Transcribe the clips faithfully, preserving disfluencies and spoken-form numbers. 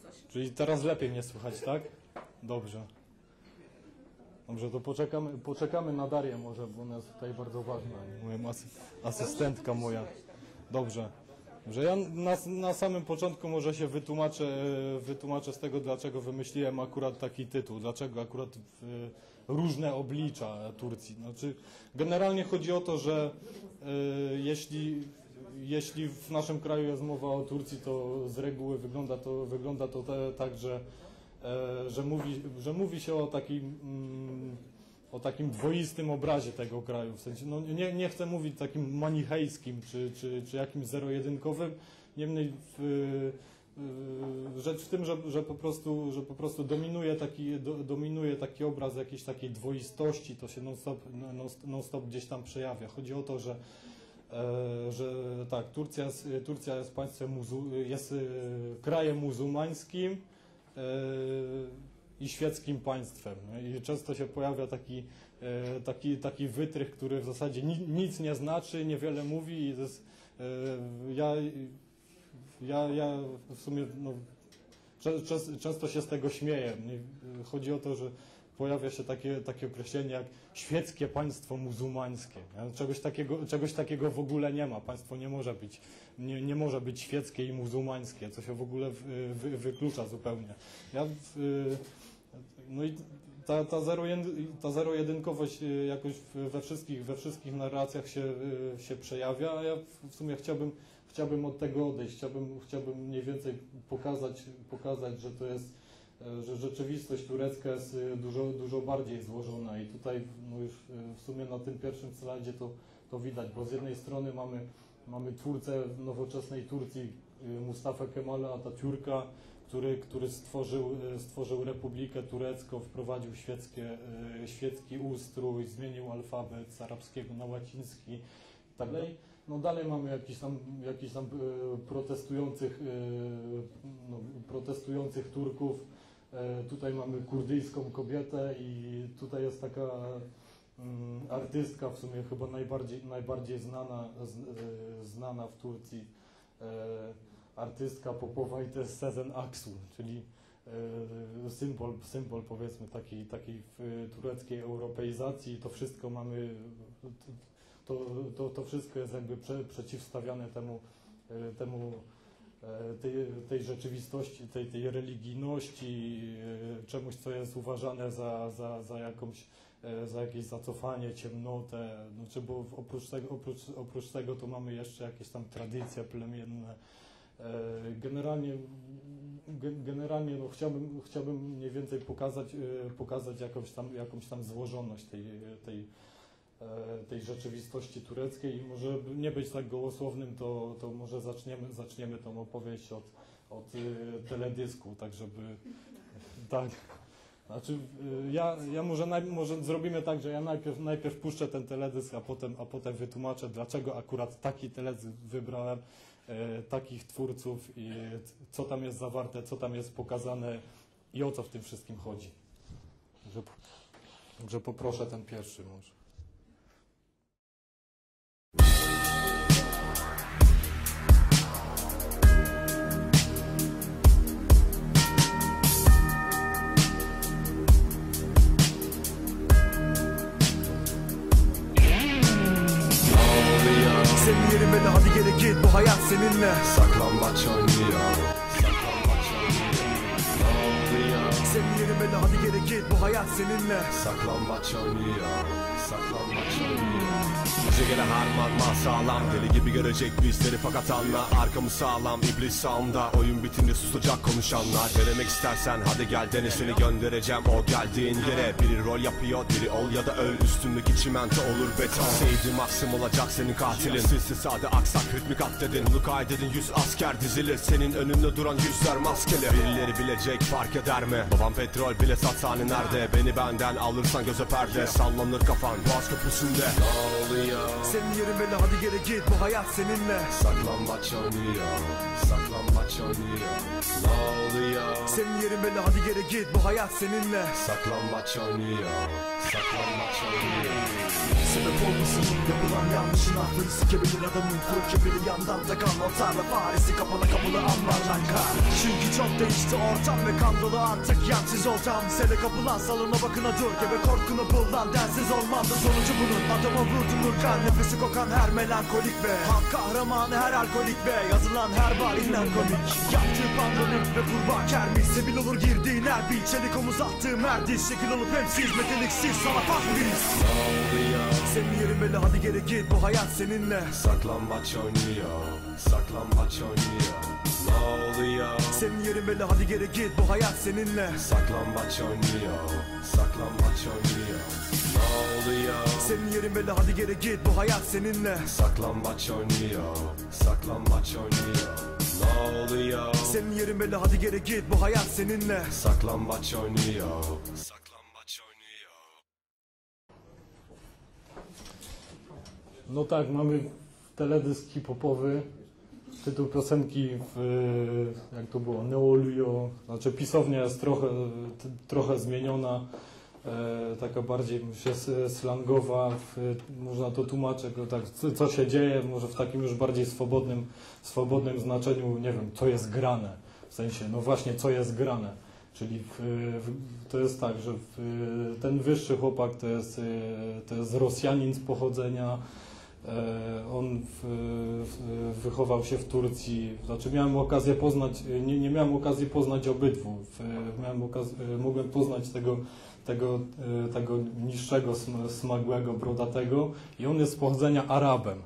coś. Czyli teraz lepiej mnie słychać, tak? Dobrze. Dobrze, to poczekamy, poczekamy na Darię może, bo ona jest tutaj bardzo ważna. Moja asy, asystentka moja. Dobrze. Że ja na, na samym początku może się wytłumaczę, wytłumaczę z tego, dlaczego wymyśliłem akurat taki tytuł, dlaczego akurat w, różne oblicza Turcji. Znaczy, generalnie chodzi o to, że y, jeśli, jeśli w naszym kraju jest mowa o Turcji, to z reguły wygląda to, wygląda to te, tak, że, y, że, mówi, że mówi się o takim... Y, o takim dwoistym obrazie tego kraju, w sensie, no nie, nie chcę mówić takim manichejskim, czy, czy, czy jakimś zero-jedynkowym, niemniej w, y, rzecz w tym, że, że, po prostu, że po prostu dominuje taki, do, dominuje taki obraz jakiejś takiej dwoistości, to się non-stop non, non stop gdzieś tam przejawia. Chodzi o to, że, e, że tak, Turcja jest, Turcja jest państwem, muzu, jest y, krajem muzułmańskim, e, i świeckim państwem. I często się pojawia taki, e, taki, taki wytrych, który w zasadzie ni, nic nie znaczy, niewiele mówi i to jest, e, ja, ja, ja w sumie no, czas, często się z tego śmieję. Chodzi o to, że pojawia się takie, takie określenie jak świeckie państwo muzułmańskie. Czegoś takiego, czegoś takiego w ogóle nie ma. Państwo nie może być, nie, nie może być świeckie i muzułmańskie, co się w ogóle wy, wy, wyklucza zupełnie. Ja w, no i ta, ta, zero, ta zero-jedynkowość jakoś we wszystkich, we wszystkich narracjach się, się przejawia, a ja w sumie chciałbym, chciałbym od tego odejść, chciałbym, chciałbym mniej więcej pokazać, pokazać, że to jest, że rzeczywistość turecka jest dużo, dużo bardziej złożona i tutaj no już w sumie na tym pierwszym slajdzie to, to widać, bo z jednej strony mamy, mamy twórcę nowoczesnej Turcji, Mustafę Kemala Atatürka, który, który stworzył, stworzył Republikę Turecką, wprowadził świeckie, świecki ustrój, zmienił alfabet z arabskiego na łaciński i tak dalej. No dalej mamy jakichś tam, jakichś tam protestujących, no, protestujących Turków. Tutaj mamy kurdyjską kobietę i tutaj jest taka um, artystka, w sumie chyba najbardziej, najbardziej znana, z, znana w Turcji. Artystka popowa i to jest Sezen Aksu, czyli e, symbol, symbol powiedzmy takiej, takiej tureckiej europeizacji. To wszystko mamy, to, to, to wszystko jest jakby prze, przeciwstawiane temu, e, temu e, tej, tej rzeczywistości, tej, tej religijności, e, czemuś, co jest uważane za, za, za jakąś, e, za jakieś zacofanie, ciemnotę. Znaczy, bo oprócz tego, oprócz, oprócz tego to mamy jeszcze jakieś tam tradycje plemienne. Generalnie, generalnie no chciałbym, chciałbym mniej więcej pokazać, pokazać jakąś tam, jakąś tam złożoność tej, tej, tej rzeczywistości tureckiej i może nie być tak gołosłownym, to, to może zaczniemy, zaczniemy tą opowieść od, od teledysku, tak żeby, tak. Znaczy, ja, ja może, naj, może zrobimy tak, że ja najpierw, najpierw puszczę ten teledysk, a potem, a potem wytłumaczę, dlaczego akurat taki teledysk wybrałem, e, takich twórców i co tam jest zawarte, co tam jest pokazane i o co w tym wszystkim chodzi. Że, że poproszę ten pierwszy może. Senin yerime de hadi geri git, bu hayat seninle. Saklambaç oynuyor. Saklambaç oynuyor. Ne oluyor? Senin yerime de hadi geri git, bu hayat seninle. Saklambaç oynuyor. Saklambaç oynuyor. Bize gelen harmanma sağlam, deli gibi görecek bizleri fakat anla. Arkamı sağlam, iblis sağımda. Oyun bitince susacak konuşanlar. Denemek istersen hadi gel dene, seni göndereceğim o geldiğin yere. Biri rol yapıyor, diri ol ya da öl. Üstündeki çimento olur beton. Sevdiğim maksim olacak senin katilin. Silsi sade aksak ritmik at dedin. Bunu kaydedin, yüz asker dizilir. Senin önünde duran yüzler maskeli. Birileri bilecek fark eder mi? Babam petrol bile satsa hani nerede? Beni benden alırsan göze perde. Sallanır kafan boğaz köprüsünde. Ne oluyor? Senin yerime de hadi geri git, bu hayat seninle. Saklambaç oynuyor. Saklambaç oynuyor. Ne oluyor? Senin yerime de hadi geri git, bu hayat seninle. Saklambaç oynuyor. saklanmaç oynuyor. Sebep olmasın yapılan yanlışın aklını sikebilir adamın Fırk bir yandan da kan notar ve faresi kapalı kapılı anlarlar kar. Çünkü çok değişti ortam ve kan dolu artık yansız olacağım. Sele kapılan salona bakına dur ve korkunu bul lan densiz olmam da sonucu bunun. Adama vurdum kan nefesi kokan her melankolik ve halk kahramanı her alkolik ve yazılan her bar inen komik. Yaptığı pandemik ve kurbağa kermiş sebil olur girdiğin her bir çelik omuz attığım her diz şekil olup hepsiz meteliksiz sana fark biz. Ne oluyor? Senin yerin belli hadi geri git bu hayat seninle. Saklambaç oynuyor, saklambaç oynuyor. Ne oluyor? Senin yerin belli hadi geri git bu hayat seninle. Saklambaç oynuyor, saklambaç oynuyor. Ne oluyor? Senin yerin belli hadi geri git bu hayat seninle. Saklambaç oynuyor, saklambaç oynuyor. Ne oluyor? Senin yerin belli hadi geri git bu hayat seninle. Saklambaç oynuyor, saklambaç oynuyor. No tak, mamy teledysk hip-hopowy. Tytuł piosenki, w, jak to było, Neolujo. Znaczy pisownia jest trochę, t, trochę zmieniona, e, taka bardziej się slangowa. W, można to tłumaczyć, tak, co, co się dzieje, może w takim już bardziej swobodnym, swobodnym znaczeniu, nie wiem, co jest grane. W sensie, no właśnie, co jest grane. Czyli w, w, to jest tak, że w, ten wyższy chłopak to jest, to jest Rosjanin z pochodzenia. On w, w, wychował się w Turcji, znaczy miałem okazję poznać, nie, nie miałem okazji poznać obydwu, w, miałem okaz, mogłem poznać tego, tego, tego niższego, smagłego, brodatego i on jest z pochodzenia Arabem.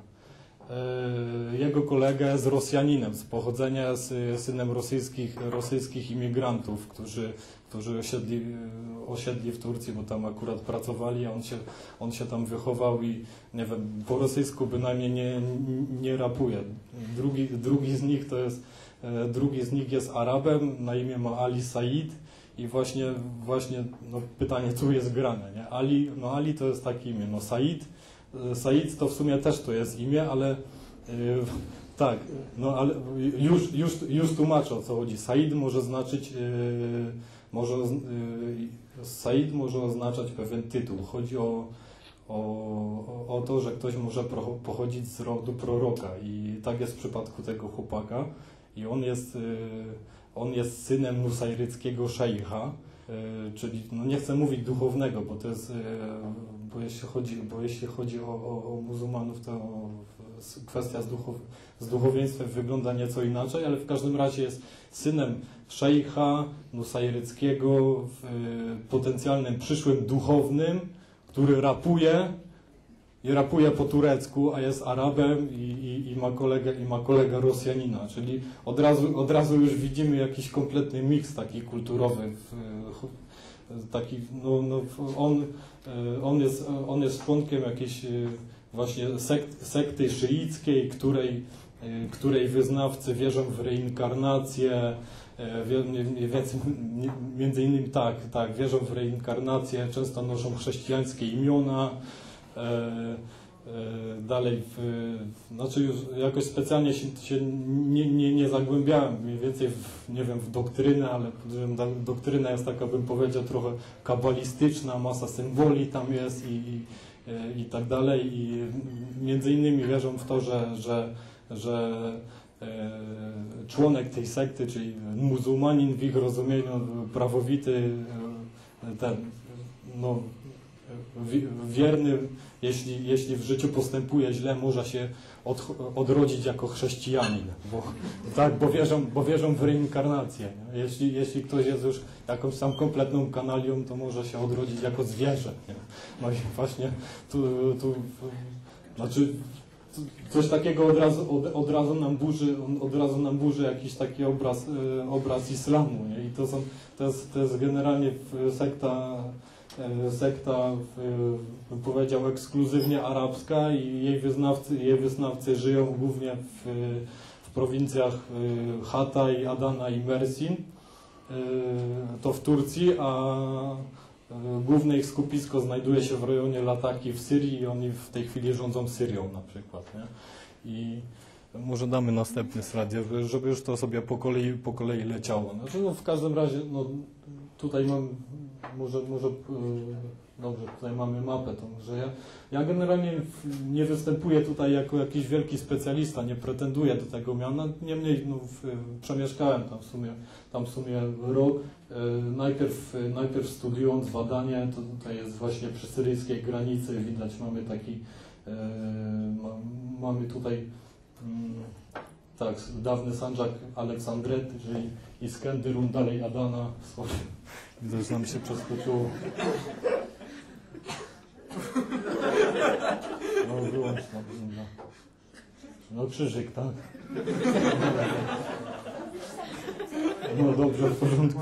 Jego kolega jest Rosjaninem, z pochodzenia jest synem rosyjskich, rosyjskich imigrantów, którzy, którzy osiedli, osiedli w Turcji, bo tam akurat pracowali, a on się, on się tam wychował i nie wiem, po rosyjsku bynajmniej nie, nie rapuje. Drugi, drugi z nich to jest, drugi z nich jest Arabem, na imię ma Ali Said i właśnie, właśnie no, pytanie, co jest grane, nie? Ali, no Ali to jest takie imię, no Said, Said to w sumie też to jest imię, ale yy, tak, no ale już, już, już tłumaczę, o co chodzi. Said może znaczyć, yy, może, yy, Said może oznaczać pewien tytuł. Chodzi o, o, o to, że ktoś może pro, pochodzić z rodu proroka i tak jest w przypadku tego chłopaka. I on jest, yy, on jest synem nusajryckiego szejcha. Czyli no nie chcę mówić duchownego, bo to jest, bo jeśli chodzi, bo jeśli chodzi o, o, o muzułmanów, to kwestia z, duchow, z duchowieństwem wygląda nieco inaczej, ale w każdym razie jest synem szejcha nusajryckiego, potencjalnym przyszłym duchownym, który rapuje i rapuje po turecku, a jest Arabem i, i, i, ma kolegę, i ma kolegę Rosjanina, czyli od razu, od razu już widzimy jakiś kompletny miks taki kulturowy, taki, no, no, on, on, jest, on jest członkiem jakiejś właśnie sekt, sekty szyickiej, której, której wyznawcy wierzą w reinkarnację, więc między innymi tak, tak, wierzą w reinkarnację, często noszą chrześcijańskie imiona. E, e, dalej, w, znaczy już jakoś specjalnie się, się nie, nie, nie zagłębiałem mniej więcej w, nie wiem, w doktrynę, ale doktryna jest taka, bym powiedział, trochę kabalistyczna, masa symboli tam jest i, i, i tak dalej i między innymi wierzą w to, że, że, że e, członek tej sekty, czyli muzułmanin w ich rozumieniu prawowity, ten, no, wierny, jeśli, jeśli w życiu postępuje źle, może się od, odrodzić jako chrześcijanin, bo, tak, bo, wierzą, bo wierzą w reinkarnację. Nie? Jeśli, jeśli ktoś jest już jakąś tam kompletną kanalią, to może się odrodzić jako zwierzę. Nie? No i właśnie tu, tu znaczy coś takiego od razu, od, od razu nam burzy, od razu nam burzy jakiś taki obraz, obraz islamu. Nie? I to, są, to, jest, to jest generalnie sekta sekta, bym powiedział, ekskluzywnie arabska i jej wyznawcy, jej wyznawcy żyją głównie w, w prowincjach Hatay, Adana i Mersin, to w Turcji, a główne ich skupisko znajduje się w rejonie Lataki w Syrii i oni w tej chwili rządzą Syrią na przykład. Nie? I może damy następny slajd, żeby, żeby już to sobie po kolei, po kolei leciało. Znaczy, no, w każdym razie no, tutaj mam może, może Dobrze, tutaj mamy mapę, to może ja, ja generalnie w- nie występuję tutaj jako jakiś wielki specjalista, nie pretenduję do tego miana, niemniej no, w, przemieszkałem tam w sumie, tam w sumie rok. E, najpierw, najpierw studiując badanie, to tutaj jest właśnie przy syryjskiej granicy, widać mamy taki, e, ma, mamy tutaj mm, tak, dawny Sandżak Aleksandrety, czyli Iskenderun, dalej Adana, widać, że nam się przeskoczyło. No wyłącz tam, no. No krzyżyk, tak? No dobrze, w porządku.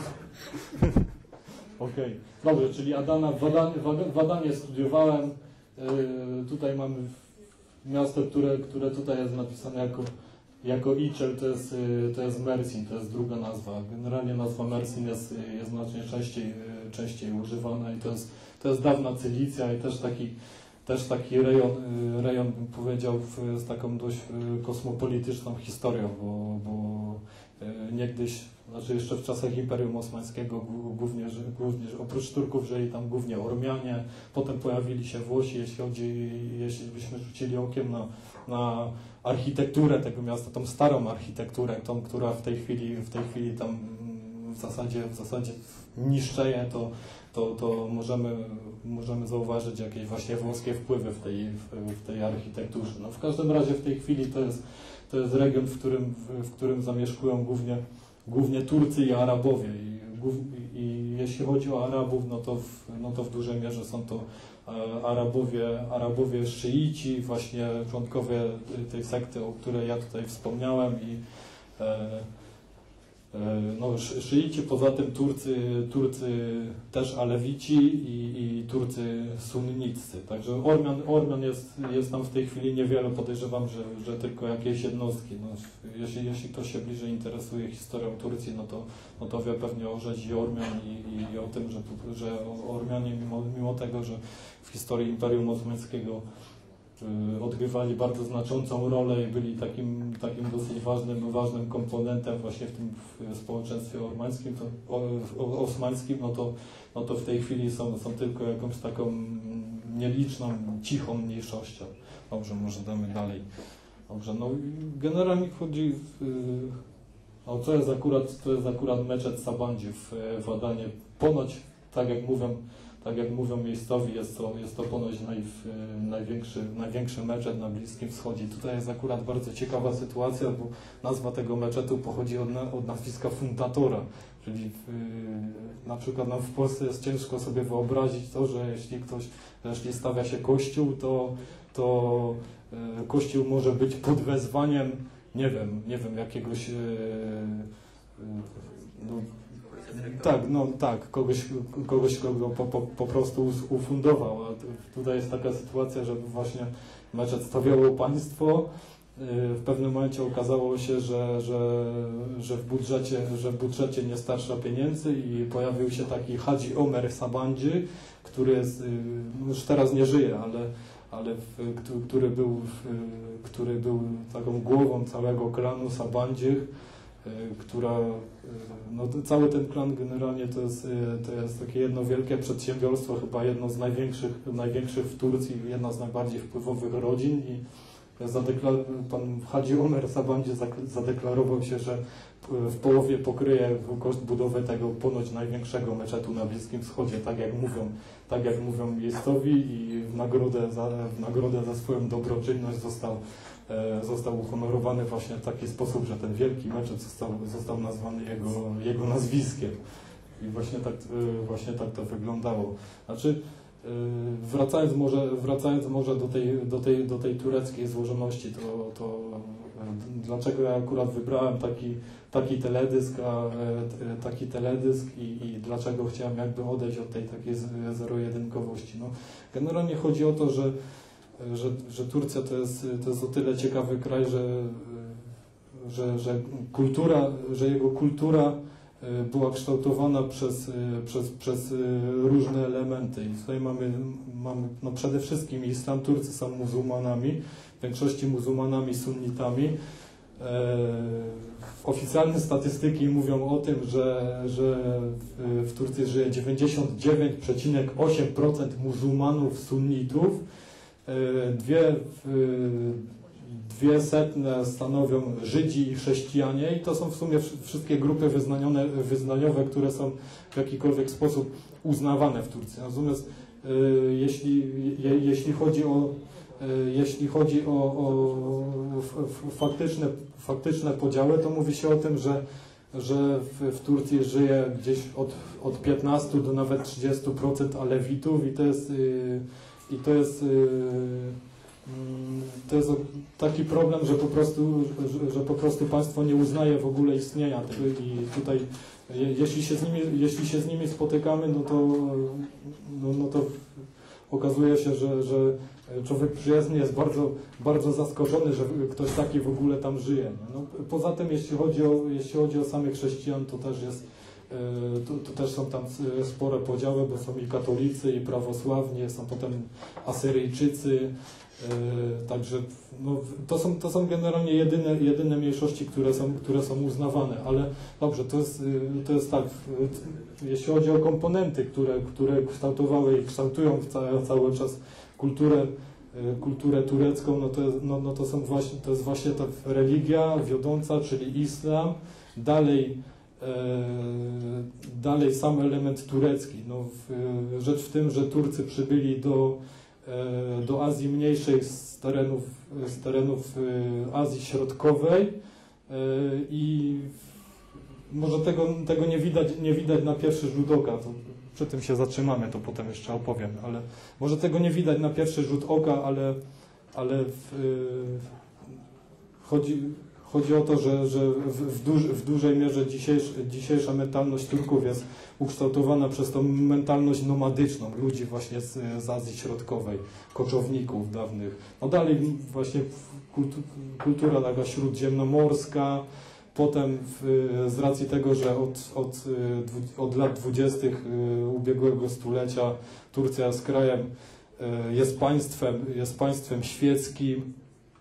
Okej, okay. Dobrze, czyli Adana, w Adanie, w Adanie studiowałem. Yy, tutaj mamy miasto, które, które tutaj jest napisane jako, jako Iczel, to jest, yy, to jest Mersin, to jest druga nazwa. Generalnie nazwa Mersin jest, jest znacznie częściej, yy, częściej używana i to jest, to jest dawna Cylicja i też taki Też taki rejon, rejon bym powiedział, z taką dość kosmopolityczną historią, bo, bo niegdyś, znaczy jeszcze w czasach Imperium Osmańskiego głównie, głównie, oprócz Turków żyli tam głównie Ormianie, potem pojawili się Włosi, jeśli chodzi, jeśli byśmy rzucili okiem na, na architekturę tego miasta, tą starą architekturę, tą, która w tej chwili, w tej chwili tam w zasadzie, w zasadzie niszczeje, to to, to możemy, możemy zauważyć jakieś właśnie włoskie wpływy w tej, w, w tej architekturze. No w każdym razie w tej chwili to jest, to jest region, w którym, w, w którym zamieszkują głównie, głównie Turcy i Arabowie. I, i jeśli chodzi o Arabów, no to, w, no to w dużej mierze są to Arabowie, Arabowie szyici, właśnie członkowie tej sekty, o której ja tutaj wspomniałem i e, no, szyici, poza tym Turcy, Turcy też alewici i, i Turcy sunniccy. Także Ormian, Ormian jest, jest tam w tej chwili niewiele, podejrzewam, że, że tylko jakieś jednostki. No, jeśli, jeśli ktoś się bliżej interesuje historią Turcji, no to, no to wie pewnie o rzezi Ormian i, i o tym, że, że Ormianie mimo, mimo tego, że w historii Imperium Osmańskiego odgrywali bardzo znaczącą rolę i byli takim, takim dosyć ważnym, ważnym komponentem właśnie w tym w społeczeństwie ormańskim, to, o, osmańskim, no to, no to w tej chwili są, są tylko jakąś taką nieliczną, cichą mniejszością. Dobrze, może damy dalej. Dobrze, no generalnie chodzi w, o co jest akurat, to jest akurat meczet Sabandzi w, w Adanie. Ponoć, tak jak mówią, Tak jak mówią miejscowi, jest to, jest to ponoć naj, największy, największy meczet na Bliskim Wschodzie. Tutaj jest akurat bardzo ciekawa sytuacja, bo nazwa tego meczetu pochodzi od, od nazwiska fundatora, czyli w, na przykład no, w Polsce jest ciężko sobie wyobrazić to, że jeśli ktoś, jeśli stawia się kościół, to, to e, kościół może być pod wezwaniem, nie wiem, nie wiem, jakiegoś e, e, no, Tak, no tak, kogoś, kogoś kogo po, po, po prostu ufundował. A tutaj jest taka sytuacja, że właśnie meczet stawiało państwo. W pewnym momencie okazało się, że, że, że, w budżecie, że w budżecie nie starcza pieniędzy i pojawił się taki Hadzi Omer Sabandzi, który jest, już teraz nie żyje, ale, ale w, który, był, który był taką głową całego klanu Sabandzich, która, no cały ten klan generalnie to jest, to jest takie jedno wielkie przedsiębiorstwo, chyba jedno z największych, największych w Turcji, jedna z najbardziej wpływowych rodzin i pan Hadzi Omer Sabandzi zadeklarował się, że w połowie pokryje koszt budowy tego ponoć największego meczetu na Bliskim Wschodzie, tak jak mówią, tak jak mówią miejscowi i w nagrodę za, w nagrodę za swoją dobroczynność został został uhonorowany właśnie w taki sposób, że ten wielki meczet został, został nazwany jego, jego nazwiskiem. I właśnie tak, właśnie tak to wyglądało. Znaczy, wracając może, wracając może do, tej, do, tej, do tej tureckiej złożoności, to, to dlaczego ja akurat wybrałem taki, taki teledysk, a, taki teledysk i, i dlaczego chciałem jakby odejść od tej takiej zero-jedynkowości. No, generalnie chodzi o to, że Że, że Turcja to jest, to jest o tyle ciekawy kraj, że, że, że kultura, że jego kultura była kształtowana przez, przez, przez różne elementy. I tutaj mamy, mamy no przede wszystkim islam, Turcy są muzułmanami, w większości muzułmanami sunnitami. W oficjalne statystyki mówią o tym, że, że w, w Turcji żyje dziewięćdziesiąt dziewięć przecinek osiem procent muzułmanów sunnitów, dwie, dwie setne stanowią Żydzi i chrześcijanie i to są w sumie wszystkie grupy wyznaniowe, które są w jakikolwiek sposób uznawane w Turcji. Natomiast jeśli, je, jeśli chodzi o Jeśli chodzi o, o faktyczne, faktyczne podziały, to mówi się o tym, że, że w, w Turcji żyje gdzieś od, od piętnastu do nawet trzydziestu procent alewitów i to jest, i to jest, to jest taki problem, że po prostu, że, że po prostu państwo nie uznaje w ogóle istnienia tego i tutaj jeśli się z nimi, jeśli się z nimi spotykamy, no to, no, no to okazuje się, że, że człowiek przyjezdny jest bardzo, bardzo zaskoczony, że ktoś taki w ogóle tam żyje. No, poza tym, jeśli chodzi o, jeśli chodzi o samych chrześcijan, to też jest, to, to też są tam spore podziały, bo są i katolicy, i prawosławni, są potem Asyryjczycy, także no, to, są, to są generalnie jedyne, jedyne mniejszości, które są, które są uznawane, ale dobrze, to jest, to jest tak, jeśli chodzi o komponenty, które, które kształtowały i kształtują cały, cały czas kulturę, kulturę turecką, no to, no, no to, są właśnie, to jest właśnie ta religia wiodąca, czyli islam, dalej, e, dalej sam element turecki. No, w, rzecz w tym, że Turcy przybyli do, e, do Azji Mniejszej z terenów, z terenów Azji Środkowej e, i może tego, tego nie widać, nie widać na pierwszy rzut oka. To, przy tym się zatrzymamy, to potem jeszcze opowiem, ale może tego nie widać na pierwszy rzut oka, ale, ale w, yy, chodzi, chodzi o to, że, że w, w, duż, w dużej mierze dzisiejsz, dzisiejsza mentalność Turków jest ukształtowana przez tą mentalność nomadyczną, ludzi właśnie z, z Azji Środkowej, koczowników dawnych. No dalej właśnie kultu, kultura taka śródziemnomorska. Potem w, z racji tego, że od, od, od lat dwudziestych ubiegłego stulecia Turcja jest krajem, jest państwem, jest państwem świeckim,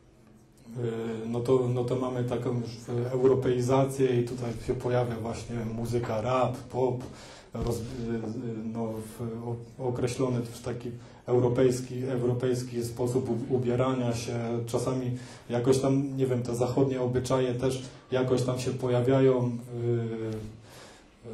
no to, no to mamy taką już europeizację i tutaj się pojawia właśnie muzyka rap, pop, roz, no, w, określony w taki europejski, europejski sposób ubierania się, czasami jakoś tam, nie wiem, te zachodnie obyczaje też jakoś tam się pojawiają, yy, yy,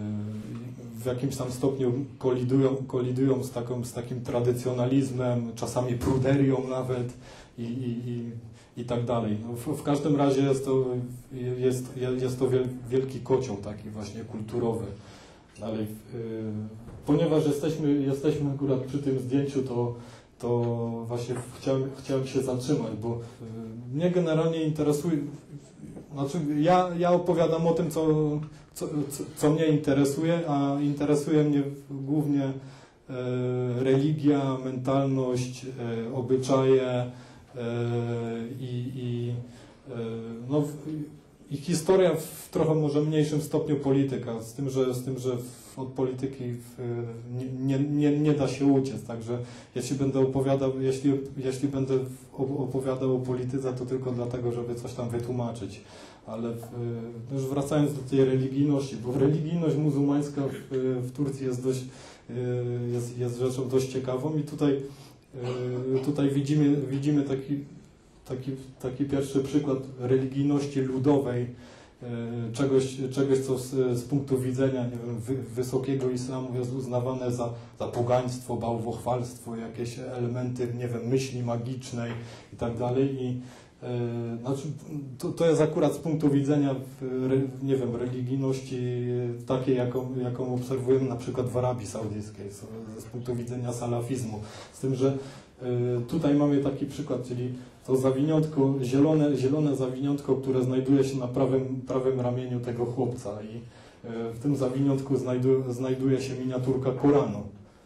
w jakimś tam stopniu kolidują, kolidują z, taką, z takim tradycjonalizmem, czasami pruderią nawet i, i, i, i tak dalej. No, w, w każdym razie jest to, jest, jest to wielki kocioł taki właśnie kulturowy. Dalej, yy, ponieważ jesteśmy, jesteśmy akurat przy tym zdjęciu, to, to właśnie chciałem, chciałem się zatrzymać, bo yy, mnie generalnie interesuje, znaczy ja, ja opowiadam o tym, co, co, co mnie interesuje, a interesuje mnie głównie yy, religia, mentalność, yy, obyczaje yy, i, i yy, no, i historia w trochę może mniejszym stopniu polityka, z tym, że, z tym, że od polityki w, nie, nie, nie da się uciec, także jeśli będę opowiadał, jeśli, jeśli będę opowiadał o polityce, to tylko dlatego, żeby coś tam wytłumaczyć, ale w, już wracając do tej religijności, bo religijność muzułmańska w, w Turcji jest, dość, jest, jest rzeczą dość ciekawą i tutaj, tutaj widzimy, widzimy taki Taki, taki pierwszy przykład religijności ludowej, czegoś, czegoś co z, z punktu widzenia nie wiem, wy, wysokiego islamu jest uznawane za, za pogaństwo, bałwochwalstwo, jakieś elementy, nie wiem, myśli magicznej i tak dalej. I, e, znaczy, to, to jest akurat z punktu widzenia w, nie wiem, religijności takiej, jaką, jaką obserwujemy na przykład w Arabii Saudyjskiej, z, z punktu widzenia salafizmu. Z tym, że e, tutaj mamy taki przykład, czyli to zawiniątko, zielone, zielone zawiniątko, które znajduje się na prawym, prawym ramieniu tego chłopca i w tym zawiniątku znajdu, znajduje się miniaturka Koranu.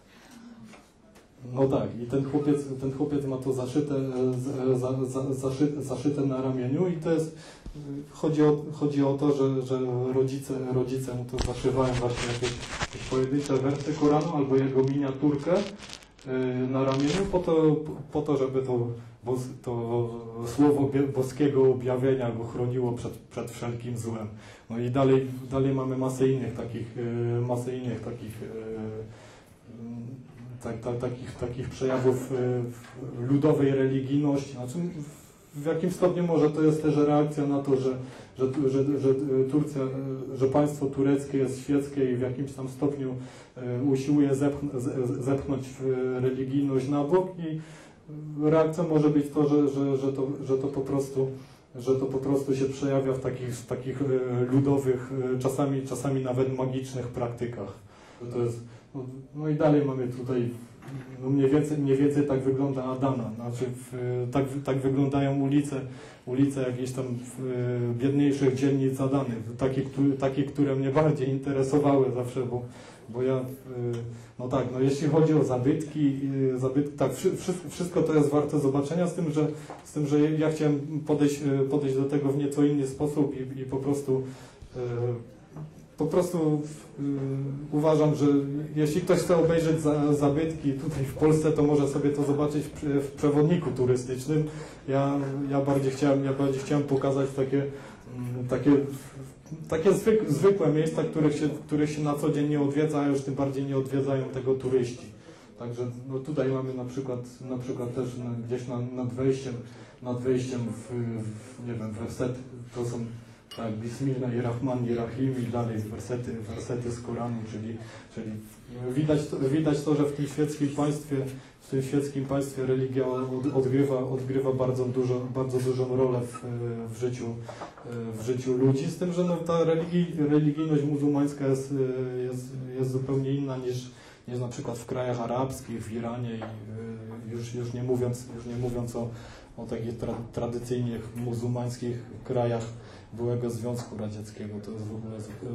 No tak, i ten chłopiec, ten chłopiec ma to zaszyte, za, za, zaszyte, zaszyte na ramieniu i to jest, chodzi o, chodzi o to, że, że rodzice, rodzice mu to zaszywają właśnie jakieś, jakieś pojedyncze wersy Koranu albo jego miniaturkę y, na ramieniu po to, po to żeby to, bos, to słowo boskiego objawienia go chroniło przed, przed wszelkim złem. No i dalej, dalej mamy masę innych takich, y, masę innych takich, y, tak, tak, takich, takich przejawów y, ludowej religijności. Znaczy, w jakim stopniu może to jest też reakcja na to, że, że, że, że Turcja, że państwo tureckie jest świeckie i w jakimś tam stopniu usiłuje zepchnąć, zepchnąć religijność na bok i reakcją może być to, że, że, że, to, że, to po prostu, że to po prostu się przejawia w takich, w takich ludowych, czasami, czasami nawet magicznych praktykach. To jest, no, no i dalej mamy tutaj, no mniej więcej, mniej więcej tak wygląda Adana, znaczy w, tak, tak wyglądają ulice, ulice jakichś tam w, biedniejszych dzielnic Adany, takie, takie, które mnie bardziej interesowały zawsze, bo, bo ja, no tak, no jeśli chodzi o zabytki, zabytki tak, wszystko to jest warte zobaczenia, z tym, że, z tym, że ja chciałem podejść, podejść do tego w nieco inny sposób i, i po prostu Po prostu y, uważam, że jeśli ktoś chce obejrzeć za, zabytki tutaj w Polsce, to może sobie to zobaczyć w, w przewodniku turystycznym. Ja, ja, bardziej chciałem, ja bardziej chciałem pokazać takie, y, takie, takie zwyk, zwykłe miejsca, których się, których się na co dzień nie odwiedza, a już tym bardziej nie odwiedzają tego turyści. Także no tutaj mamy na przykład, na przykład też na, gdzieś na, nad wejściem, nad wejściem w, w, nie wiem, wersety, to są tak, Bismillah i Rahman i Rahim i dalej wersety, wersety z Koranu, czyli, czyli widać, to, widać to, że w tym świeckim państwie, w tym świeckim państwie religia od, odgrywa, odgrywa bardzo, dużo, bardzo dużą rolę w, w, życiu, w życiu ludzi, z tym, że no, ta religi, religijność muzułmańska jest, jest, jest zupełnie inna niż, niż na przykład w krajach arabskich, w Iranie i już, już nie mówiąc, już nie mówiąc o, o takich tra, tradycyjnych muzułmańskich krajach byłego Związku Radzieckiego. To jest w ogóle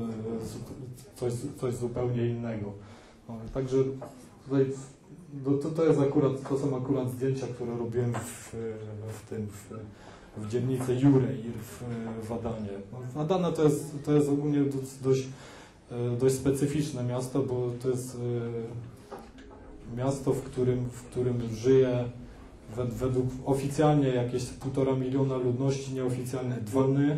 coś, coś zupełnie innego. No, także tutaj to, to jest akurat, to są akurat zdjęcia, które robiłem w, w tym, w, w dzielnicy Jurej w, w Adanie. No, Adana to jest, to jest ogólnie dość, dość specyficzne miasto, bo to jest miasto, w którym, w którym żyje według oficjalnie jakieś półtora miliona ludności, nieoficjalnie dwa miliony,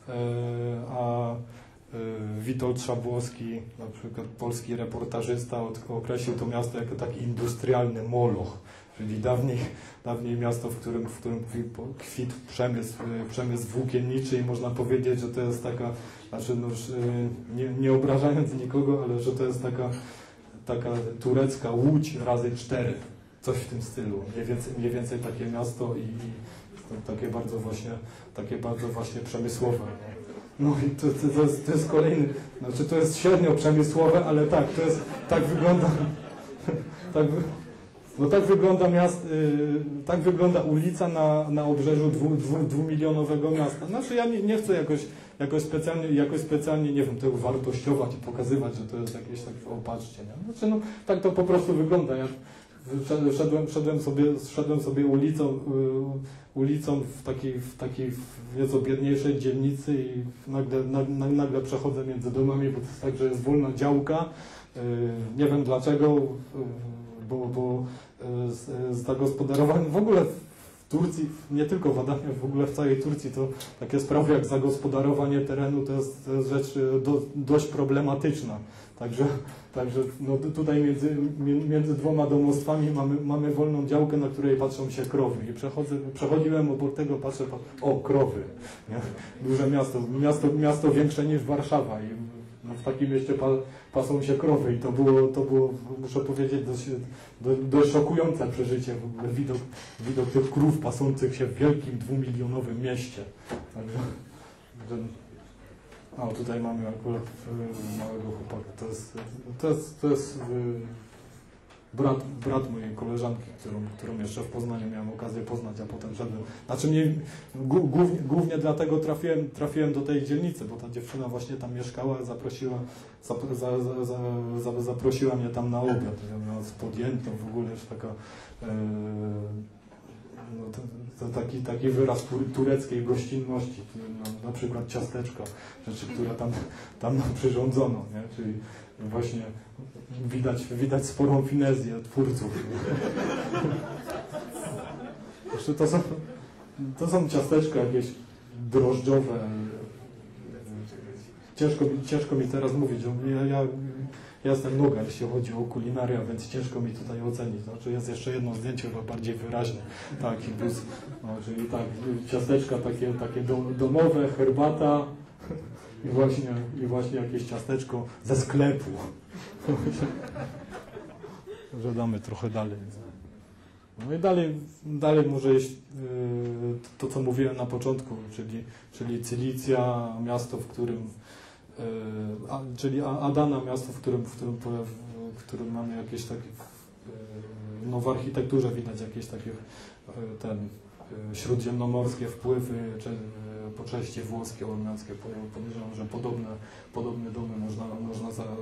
a Witold Szabłowski, na przykład polski reportażysta, określił to miasto jako taki industrialny moloch, czyli dawniej, dawniej miasto, w którym, w którym kwitł przemysł, przemysł włókienniczy i można powiedzieć, że to jest taka, znaczy no, nie, nie obrażając nikogo, ale że to jest taka, taka turecka Łódź razy cztery. Coś w tym stylu, mniej więcej, mniej więcej takie miasto i, i takie bardzo właśnie, takie bardzo właśnie przemysłowe. No i to, to, to, jest, to jest kolejny, znaczy to jest średnio przemysłowe, ale tak, to jest, tak wygląda, tak, no tak wygląda miast, yy, tak wygląda ulica na, na obrzeżu dwu, dwu, dwumilionowego miasta. Znaczy ja nie, nie chcę jakoś, jakoś specjalnie, jakoś specjalnie, nie wiem, tego wartościować i pokazywać, że to jest jakieś takie, o patrzcie, nie? Znaczy no tak to po prostu wygląda. Ja, Szedłem, szedłem, sobie, szedłem sobie ulicą, ulicą w takiej, w takiej w nieco biedniejszej dzielnicy i nagle, nagle, nagle przechodzę między domami, bo to jest tak, że jest wolna działka. Nie wiem dlaczego, bo, bo zagospodarowanie w ogóle w Turcji, nie tylko w Adanie, w ogóle w całej Turcji to takie sprawy jak zagospodarowanie terenu to jest, to jest rzecz do, dość problematyczna. Także, także no tutaj między, między dwoma domostwami mamy, mamy wolną działkę, na której patrzą się krowy. I przechodzę, przechodziłem obok tego, patrzę, o, krowy. Nie? Duże miasto, miasto, miasto większe niż Warszawa. I no, w takim mieście pa, pasą się krowy. I to było, to było muszę powiedzieć, dość, dość szokujące przeżycie. W ogóle widok, widok tych krów pasących się w wielkim dwumilionowym mieście. Także, że, a tutaj mamy akurat y, małego chłopaka. To jest, to jest, to jest y, brat, brat mojej koleżanki, którą, którą jeszcze w Poznaniu miałem okazję poznać, a potem szedłem. Znaczy mnie, głównie, głównie dlatego trafiłem, trafiłem do tej dzielnicy, bo ta dziewczyna właśnie tam mieszkała, zaprosiła, za, za, za, za, zaprosiła mnie tam na obiad. Ja miałem podjętą w ogóle już taka y, no to, to taki, taki wyraz tureckiej gościnności, na, na przykład ciasteczka, rzeczy, które tam, tam nam przyrządzono, nie? Czyli właśnie widać, widać sporą finezję twórców. Jeszcze to są, to są ciasteczka jakieś drożdżowe. Ciężko, ciężko mi teraz mówić, ja, ja, ja jestem noga, jeśli chodzi o kulinarię, więc ciężko mi tutaj ocenić. Znaczy jest jeszcze jedno zdjęcie chyba bardziej wyraźne. Tak, i plus, no, czyli tak, ciasteczka takie, takie domowe, herbata i właśnie, i właśnie jakieś ciasteczko ze sklepu. Że damy trochę dalej. No i dalej, dalej może jest to, co mówiłem na początku, czyli, czyli Cylicja, miasto, w którym, a, czyli Adana, miasto, w którym, w którym, w którym mamy jakieś takie, no w architekturze widać jakieś takie ten, śródziemnomorskie wpływy, czy po części włoskie, ormianckie. Podejrzewam, że podobne, podobne domy można, można za,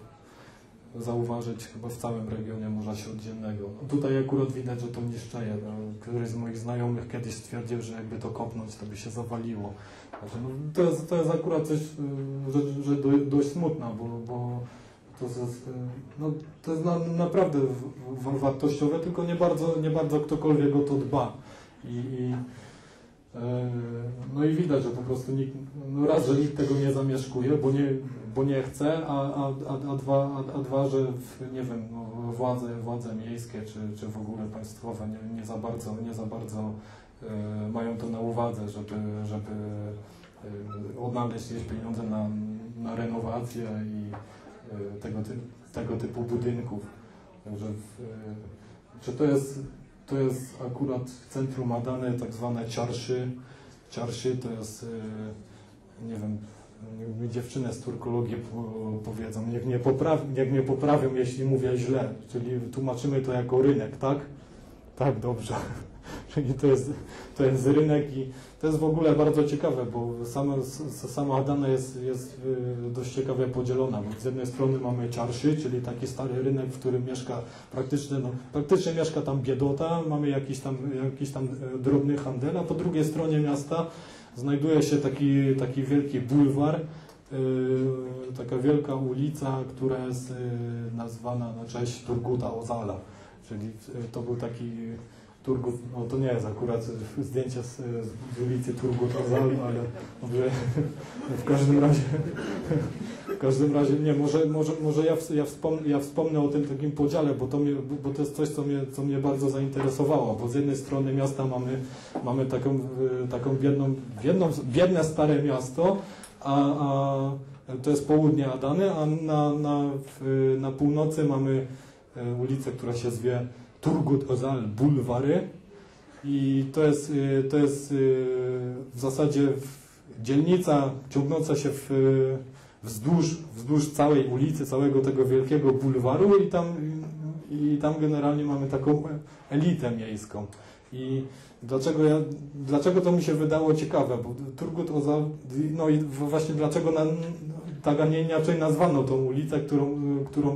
zauważyć chyba w całym regionie Morza Śródziemnego. No tutaj akurat widać, że to niszczeje. No, któryś z moich znajomych kiedyś stwierdził, że jakby to kopnąć, to by się zawaliło. Znaczy, no, to, jest, to jest akurat coś, że, że dość smutna, bo, bo to jest, no, to jest na, naprawdę wartościowe, tylko nie bardzo, nie bardzo ktokolwiek o to dba. I, i no i widać, że po prostu nikt, no raz, że nikt tego nie zamieszkuje, bo nie, bo nie chce, a, a, a, a, dwa, a, a dwa, że w, nie wiem, no, władze, władze miejskie czy, czy w ogóle państwowe nie, nie za bardzo, nie za bardzo e, mają to na uwadze, żeby, żeby e, odnaleźć jakieś pieniądze na, na renowację i e, tego, ty, tego typu budynków. Także w, e, czy to jest To jest akurat centrum Adany, tak zwane Çarşı. Çarşı to jest, nie wiem, niech mi dziewczyny z turkologii powiedzą, niech mnie, poprawi, niech mnie poprawią, jeśli mówię źle. Czyli tłumaczymy to jako rynek, tak? Tak, dobrze. Czyli to jest, to jest rynek i to jest w ogóle bardzo ciekawe, bo sama, sama Adana jest, jest dość ciekawie podzielona, bo z jednej strony mamy Çarşı, czyli taki stary rynek, w którym mieszka praktycznie, no, praktycznie mieszka tam biedota, mamy jakiś tam, jakiś tam drobny handel, a po drugiej stronie miasta znajduje się taki, taki wielki bulwar, yy, taka wielka ulica, która jest yy, nazwana na cześć Turguta Ozala, czyli yy, to był taki Turgut, no to nie jest akurat zdjęcie z, z ulicy Turgut Ozal, ale może w każdym razie, w każdym razie nie, może, może, może ja, ja, wspomnę, ja wspomnę o tym takim podziale, bo to, mnie, bo to jest coś, co mnie, co mnie bardzo zainteresowało, bo z jednej strony miasta mamy, mamy taką, taką biedną, biedną, biedne stare miasto, a, a to jest południe Adany, a na, na, w, na północy mamy ulicę, która się zwie Turgut Ozal Bulwary i to jest, to jest w zasadzie dzielnica ciągnąca się w, wzdłuż, wzdłuż całej ulicy, całego tego wielkiego bulwaru i tam, i tam generalnie mamy taką elitę miejską. I dlaczego, ja, dlaczego to mi się wydało ciekawe, bo Turgut Ozal, no i właśnie dlaczego na, tak, a nie inaczej nazwano tą ulicę, którą, którą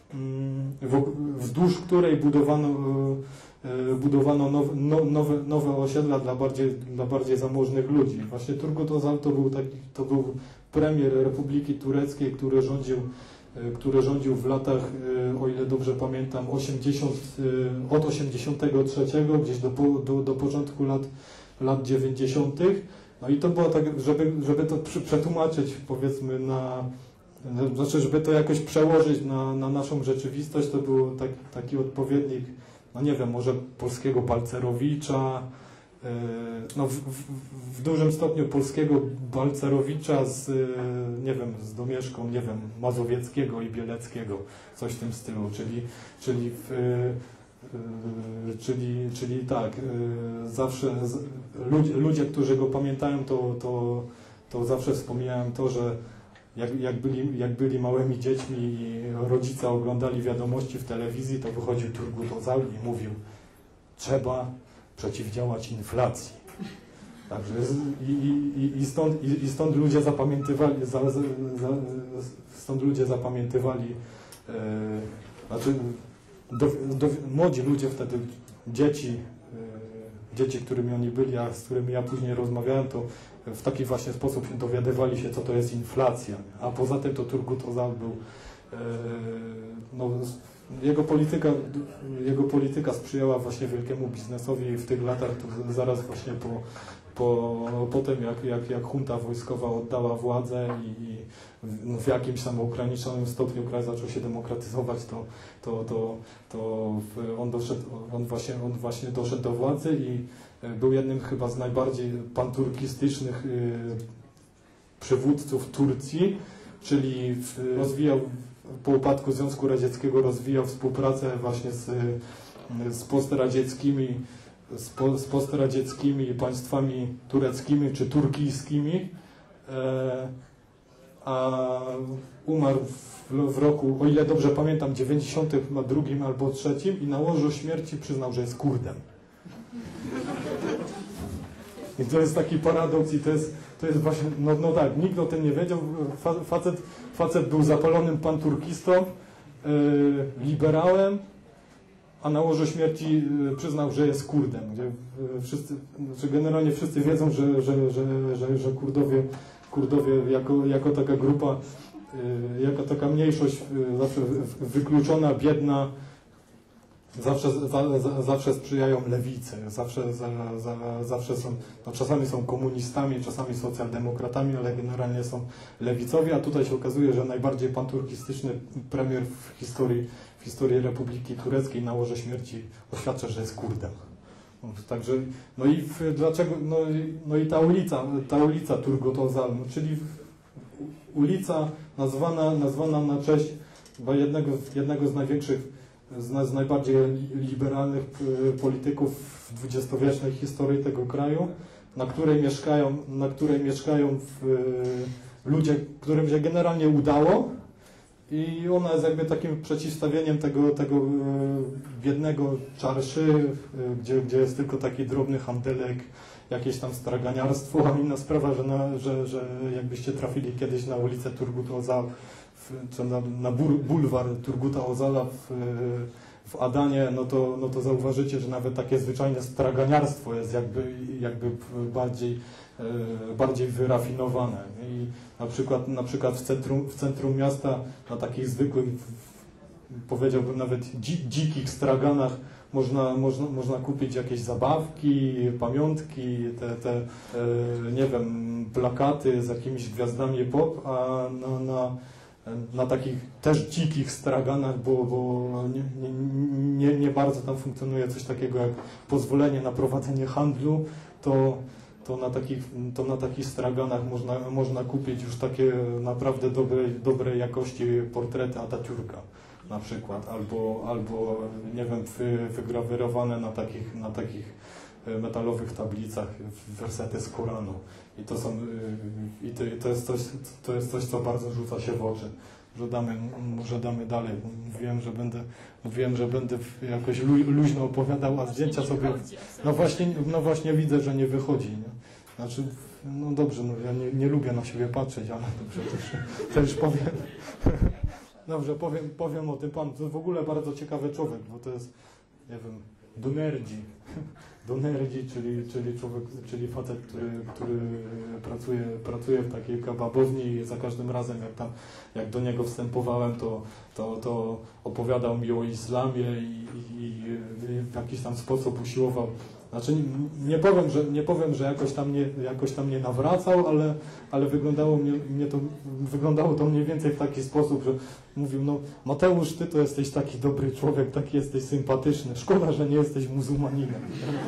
wzdłuż której budowano, budowano nowe, nowe, nowe osiedla dla bardziej, dla bardziej zamożnych ludzi. Właśnie Turgut Ozal to był, taki, to był premier Republiki Tureckiej, który rządził, który rządził w latach, o ile dobrze pamiętam, osiemdziesiąt, od osiemdziesiątego trzeciego gdzieś do, do, do początku lat, lat dziewięćdziesiątych. No i to było tak, żeby, żeby to przetłumaczyć, powiedzmy, na Znaczy, żeby to jakoś przełożyć na, na naszą rzeczywistość, to był tak, taki odpowiednik, no nie wiem, może polskiego Balcerowicza, yy, no w, w, w dużym stopniu polskiego Balcerowicza z, yy, nie wiem, z domieszką, nie wiem, Mazowieckiego i Bieleckiego, coś w tym stylu, czyli, czyli, w, yy, czyli, czyli tak, yy, zawsze z, ludzie, ludzie, którzy go pamiętają, to, to, to zawsze wspominają to, że Jak, jak, byli, jak byli małymi dziećmi i rodzice oglądali wiadomości w telewizji, to wychodził Turgut Ozal i mówił: trzeba przeciwdziałać inflacji. Także i, i, i, stąd, i, i stąd ludzie zapamiętywali, za, za, za, stąd ludzie zapamiętywali, e, znaczy do, do, młodzi ludzie wtedy, dzieci, e, dzieci, którymi oni byli, a z którymi ja później rozmawiałem, to w taki właśnie sposób dowiadywali się, co to jest inflacja. A poza tym to Turgut Özal był, e, no, jego polityka, jego polityka sprzyjała właśnie wielkiemu biznesowi w tych latach, to zaraz właśnie po, po, po tym, jak, jak, jak junta wojskowa oddała władzę i, i w jakimś tam ograniczonym stopniu kraj zaczął się demokratyzować, to, to, to, to on, doszedł, on, właśnie, on właśnie doszedł do władzy i był jednym chyba z najbardziej panturkistycznych przywódców Turcji, czyli rozwijał po upadku Związku Radzieckiego rozwijał współpracę właśnie z, z postradzieckimi z, po, z postradzieckimi państwami tureckimi czy turkijskimi, e, a umarł w, w roku, o ile dobrze pamiętam, dziewięćdziesiątym drugim albo trzecim i na łożu śmierci przyznał, że jest Kurdem. I to jest taki paradoks i to jest, to jest właśnie, no, no tak, nikt o tym nie wiedział, facet, facet był zapalonym panturkistą, yy, liberałem, a na łożu śmierci yy, przyznał, że jest Kurdem, gdzie yy, wszyscy, znaczy generalnie wszyscy wiedzą, że, że, że, że, że Kurdowie, Kurdowie jako, jako taka grupa, yy, jako taka mniejszość yy, zawsze wykluczona, biedna, Zawsze, za, za, zawsze sprzyjają lewicy, zawsze, za, za, zawsze są, no czasami są komunistami, czasami socjaldemokratami, ale generalnie są lewicowi, a tutaj się okazuje, że najbardziej panturkistyczny premier w historii, w historii Republiki Tureckiej na łoże śmierci oświadcza, że jest Kurdem. No, także, no i w, dlaczego, no, no i ta ulica, ta ulica Turgut Özal, no, czyli ulica nazwana, nazwana na cześć chyba jednego, jednego z największych Z, z najbardziej liberalnych polityków w dwudziestowiecznej historii tego kraju, na której mieszkają, na której mieszkają w, ludzie, którym się generalnie udało i ona jest jakby takim przeciwstawieniem tego, tego biednego czarszy, gdzie, gdzie jest tylko taki drobny handelek, jakieś tam straganiarstwo, a inna sprawa, że, na, że, że jakbyście trafili kiedyś na ulicę Turgut Özal, czy na, na bulwar Turguta Özala w, w Adanie, no to, no to zauważycie, że nawet takie zwyczajne straganiarstwo jest jakby, jakby bardziej, bardziej wyrafinowane. I na przykład, na przykład w, centrum, w centrum miasta, na takich zwykłych, powiedziałbym nawet dzi, dzikich straganach, Można, można, można kupić jakieś zabawki, pamiątki, te, te nie wiem, plakaty z jakimiś gwiazdami pop, a na, na na takich też dzikich straganach, bo, bo nie, nie, nie bardzo tam funkcjonuje coś takiego jak pozwolenie na prowadzenie handlu, to, to, na, takich, to na takich straganach można, można kupić już takie naprawdę dobrej, dobrej jakości portrety Atatürka na przykład, albo, albo nie wiem, wy, wygrawerowane na takich, na takich metalowych tablicach wersety z Koranu. I to są, i to, to, jest coś, to jest coś, co bardzo rzuca się w oczy. Że damy, że damy dalej. Mówiłem, że będę, mówiłem, że będę jakoś lu, luźno opowiadał, a zdjęcia sobie... No właśnie, no właśnie widzę, że nie wychodzi. Nie? Znaczy, no dobrze, no ja nie, nie lubię na siebie patrzeć, ale dobrze, też, też powiem. Dobrze, powiem, powiem o tym panu. To w ogóle bardzo ciekawy człowiek, bo to jest, nie wiem, Donerdzi. Donerdzi, czyli, czyli człowiek, czyli facet, który, który pracuje, pracuje w takiej kebabowni i za każdym razem, jak tam, jak do niego wstępowałem, to, to, to opowiadał mi o islamie i, i, i w jakiś tam sposób usiłował. Znaczy nie, nie powiem, że nie powiem, że jakoś tam nie, jakoś tam nie nawracał, ale, ale wyglądało mnie, mnie to, wyglądało to mniej więcej w taki sposób, że mówił, no Mateusz, ty to jesteś taki dobry człowiek, taki jesteś sympatyczny, szkoda, że nie jesteś muzułmaninem.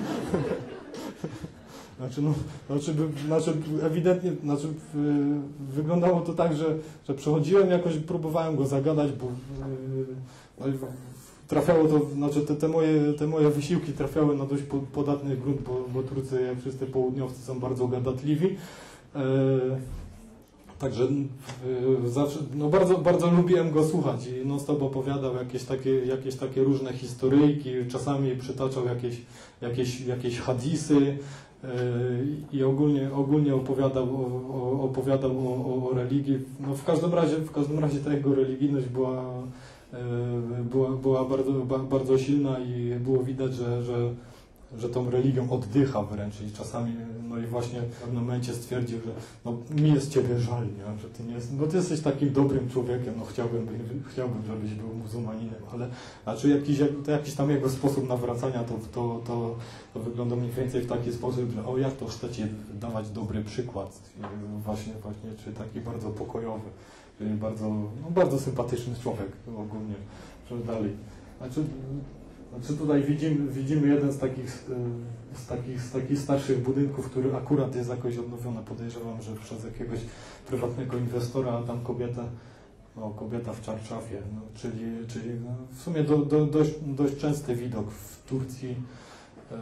Znaczy, no, znaczy, znaczy ewidentnie, znaczy, wyglądało to tak, że, że przychodziłem, jakoś próbowałem go zagadać, bo no, trafiało to, znaczy te, te, moje, te moje wysiłki trafiały na dość podatny grunt, bo, bo Turcy, jak wszyscy południowcy, są bardzo gadatliwi. E, Także y, zawsze, no bardzo, bardzo lubiłem go słuchać i non-stop opowiadał jakieś takie, jakieś takie różne historyjki, czasami przytaczał jakieś, jakieś, jakieś hadisy y, i ogólnie, ogólnie opowiadał, o, o, opowiadał o, o religii. No w każdym razie, w każdym razie ta jego religijność była, y, była, była bardzo, ba, bardzo silna i było widać, że, że że tą religią oddycha wręcz i czasami, no i właśnie w pewnym momencie stwierdził, że no, mi jest ciebie żal, nie? Że ty nie jest, bo ty jesteś takim dobrym człowiekiem, no chciałbym, chciałbym, żebyś był muzułmaninem, ale znaczy jakiś, to jakiś tam jego sposób nawracania to, to, to, to wygląda mniej więcej w taki sposób, że o, jak to chcecie dawać dobry przykład, I właśnie, właśnie, czy taki bardzo pokojowy, czyli bardzo, no, bardzo sympatyczny człowiek ogólnie, że dalej. Znaczy, Znaczy tutaj widzimy, widzimy jeden z takich, z, takich, z takich starszych budynków, który akurat jest jakoś odnowiony. Podejrzewam, że przez jakiegoś prywatnego inwestora, a tam kobieta, no, kobieta w czarszafie, no, czyli, czyli no, w sumie do, do, dość, dość częsty widok w Turcji, e,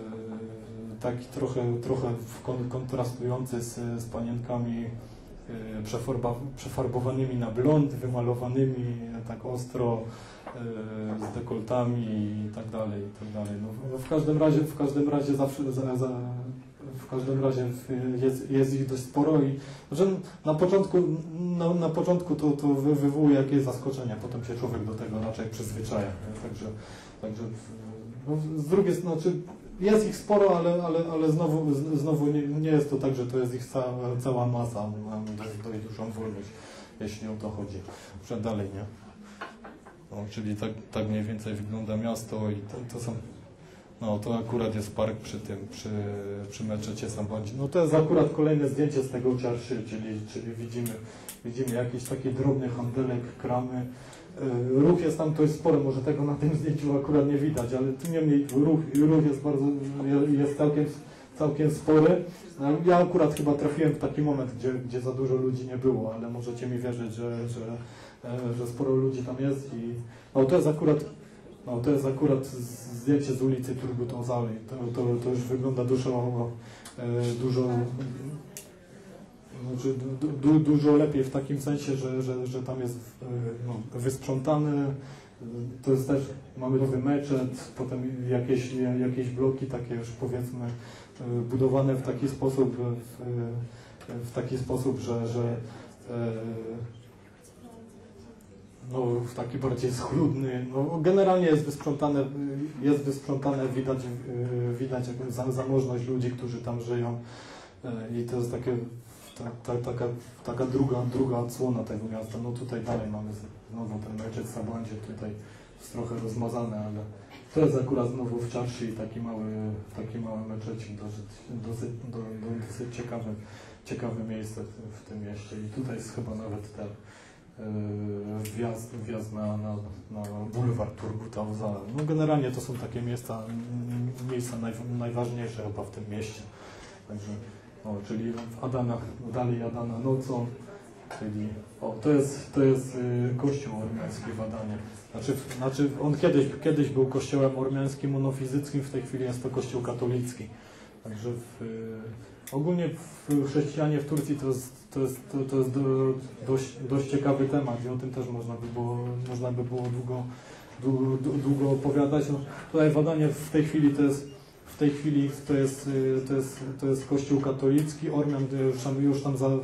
taki trochę, trochę kon, kontrastujący z, z panienkami e, przefarba, przefarbowanymi na blond, wymalowanymi tak ostro, z dekoltami i tak dalej, i tak dalej. No, w każdym razie, w każdym razie zawsze, za, za, w każdym razie jest, jest ich dość sporo i że na początku, na, na początku to, to wywołuje jakieś zaskoczenie, potem się człowiek do tego raczej przyzwyczaja. Także, także no, z drugiej strony, znaczy jest ich sporo, ale, ale, ale znowu, znowu nie, nie jest to tak, że to jest ich cała, cała masa. Mamy dość, dość dużą wolność, jeśli o to chodzi. Że dalej, nie? No, czyli tak, tak mniej więcej wygląda miasto i to, to są, no to akurat jest park przy tym, przy, przy meczecie Sabancı. No to jest akurat kolejne zdjęcie z tego czarszy, czyli, czyli widzimy, widzimy jakiś taki drobny handelek, kramy. Ruch jest tam dość spory, może tego na tym zdjęciu akurat nie widać, ale tym niemniej ruch, ruch jest bardzo, jest całkiem, całkiem spory. Ja akurat chyba trafiłem w taki moment, gdzie, gdzie za dużo ludzi nie było, ale możecie mi wierzyć, że, że że sporo ludzi tam jest i no to jest akurat, no to jest akurat zdjęcie z ulicy Turgut Özal. To, to, to już wygląda dużo, dużo, znaczy, du, du, dużo lepiej w takim sensie, że, że, że tam jest no, wysprzątane. To jest też, mamy nowy meczet, potem jakieś, jakieś bloki takie już powiedzmy budowane w taki sposób, w, w taki sposób, że, że no, w taki bardziej schludny, no, generalnie jest wysprzątane, jest wysprzątane, widać, widać jakąś zamożność ludzi, którzy tam żyją i to jest takie, ta, ta, taka, taka druga, druga odsłona tego miasta. No tutaj dalej mamy znowu ten meczet Sabancı, tutaj jest trochę rozmazane, ale to jest akurat znowu w Czarszy taki mały, taki mały meczecik, dosyć, dosyć, do, do, dosyć ciekawe, ciekawe miejsce w, w tym mieście i tutaj jest chyba nawet ten wjazd, wjazd na, na, na bulwar Turguta Özal. No generalnie to są takie miejsca, miejsca naj, najważniejsze chyba w tym mieście. Także, o, czyli w Adana, dalej Adana nocą, czyli o, to jest, to jest y, kościół ormiański w Adanie. Znaczy, znaczy on kiedyś, kiedyś był kościołem ormiańskim monofizyckim, w tej chwili jest to kościół katolicki. Także w, y, ogólnie w chrześcijanie w Turcji to jest, to jest, to, to jest do, dość, dość ciekawy temat i o tym też można by było, można by było długo, długo, długo opowiadać. No, tutaj w Adanie w tej chwili to jest, w tej chwili to jest, to jest, to jest kościół katolicki, Ormian już tam, już tam za,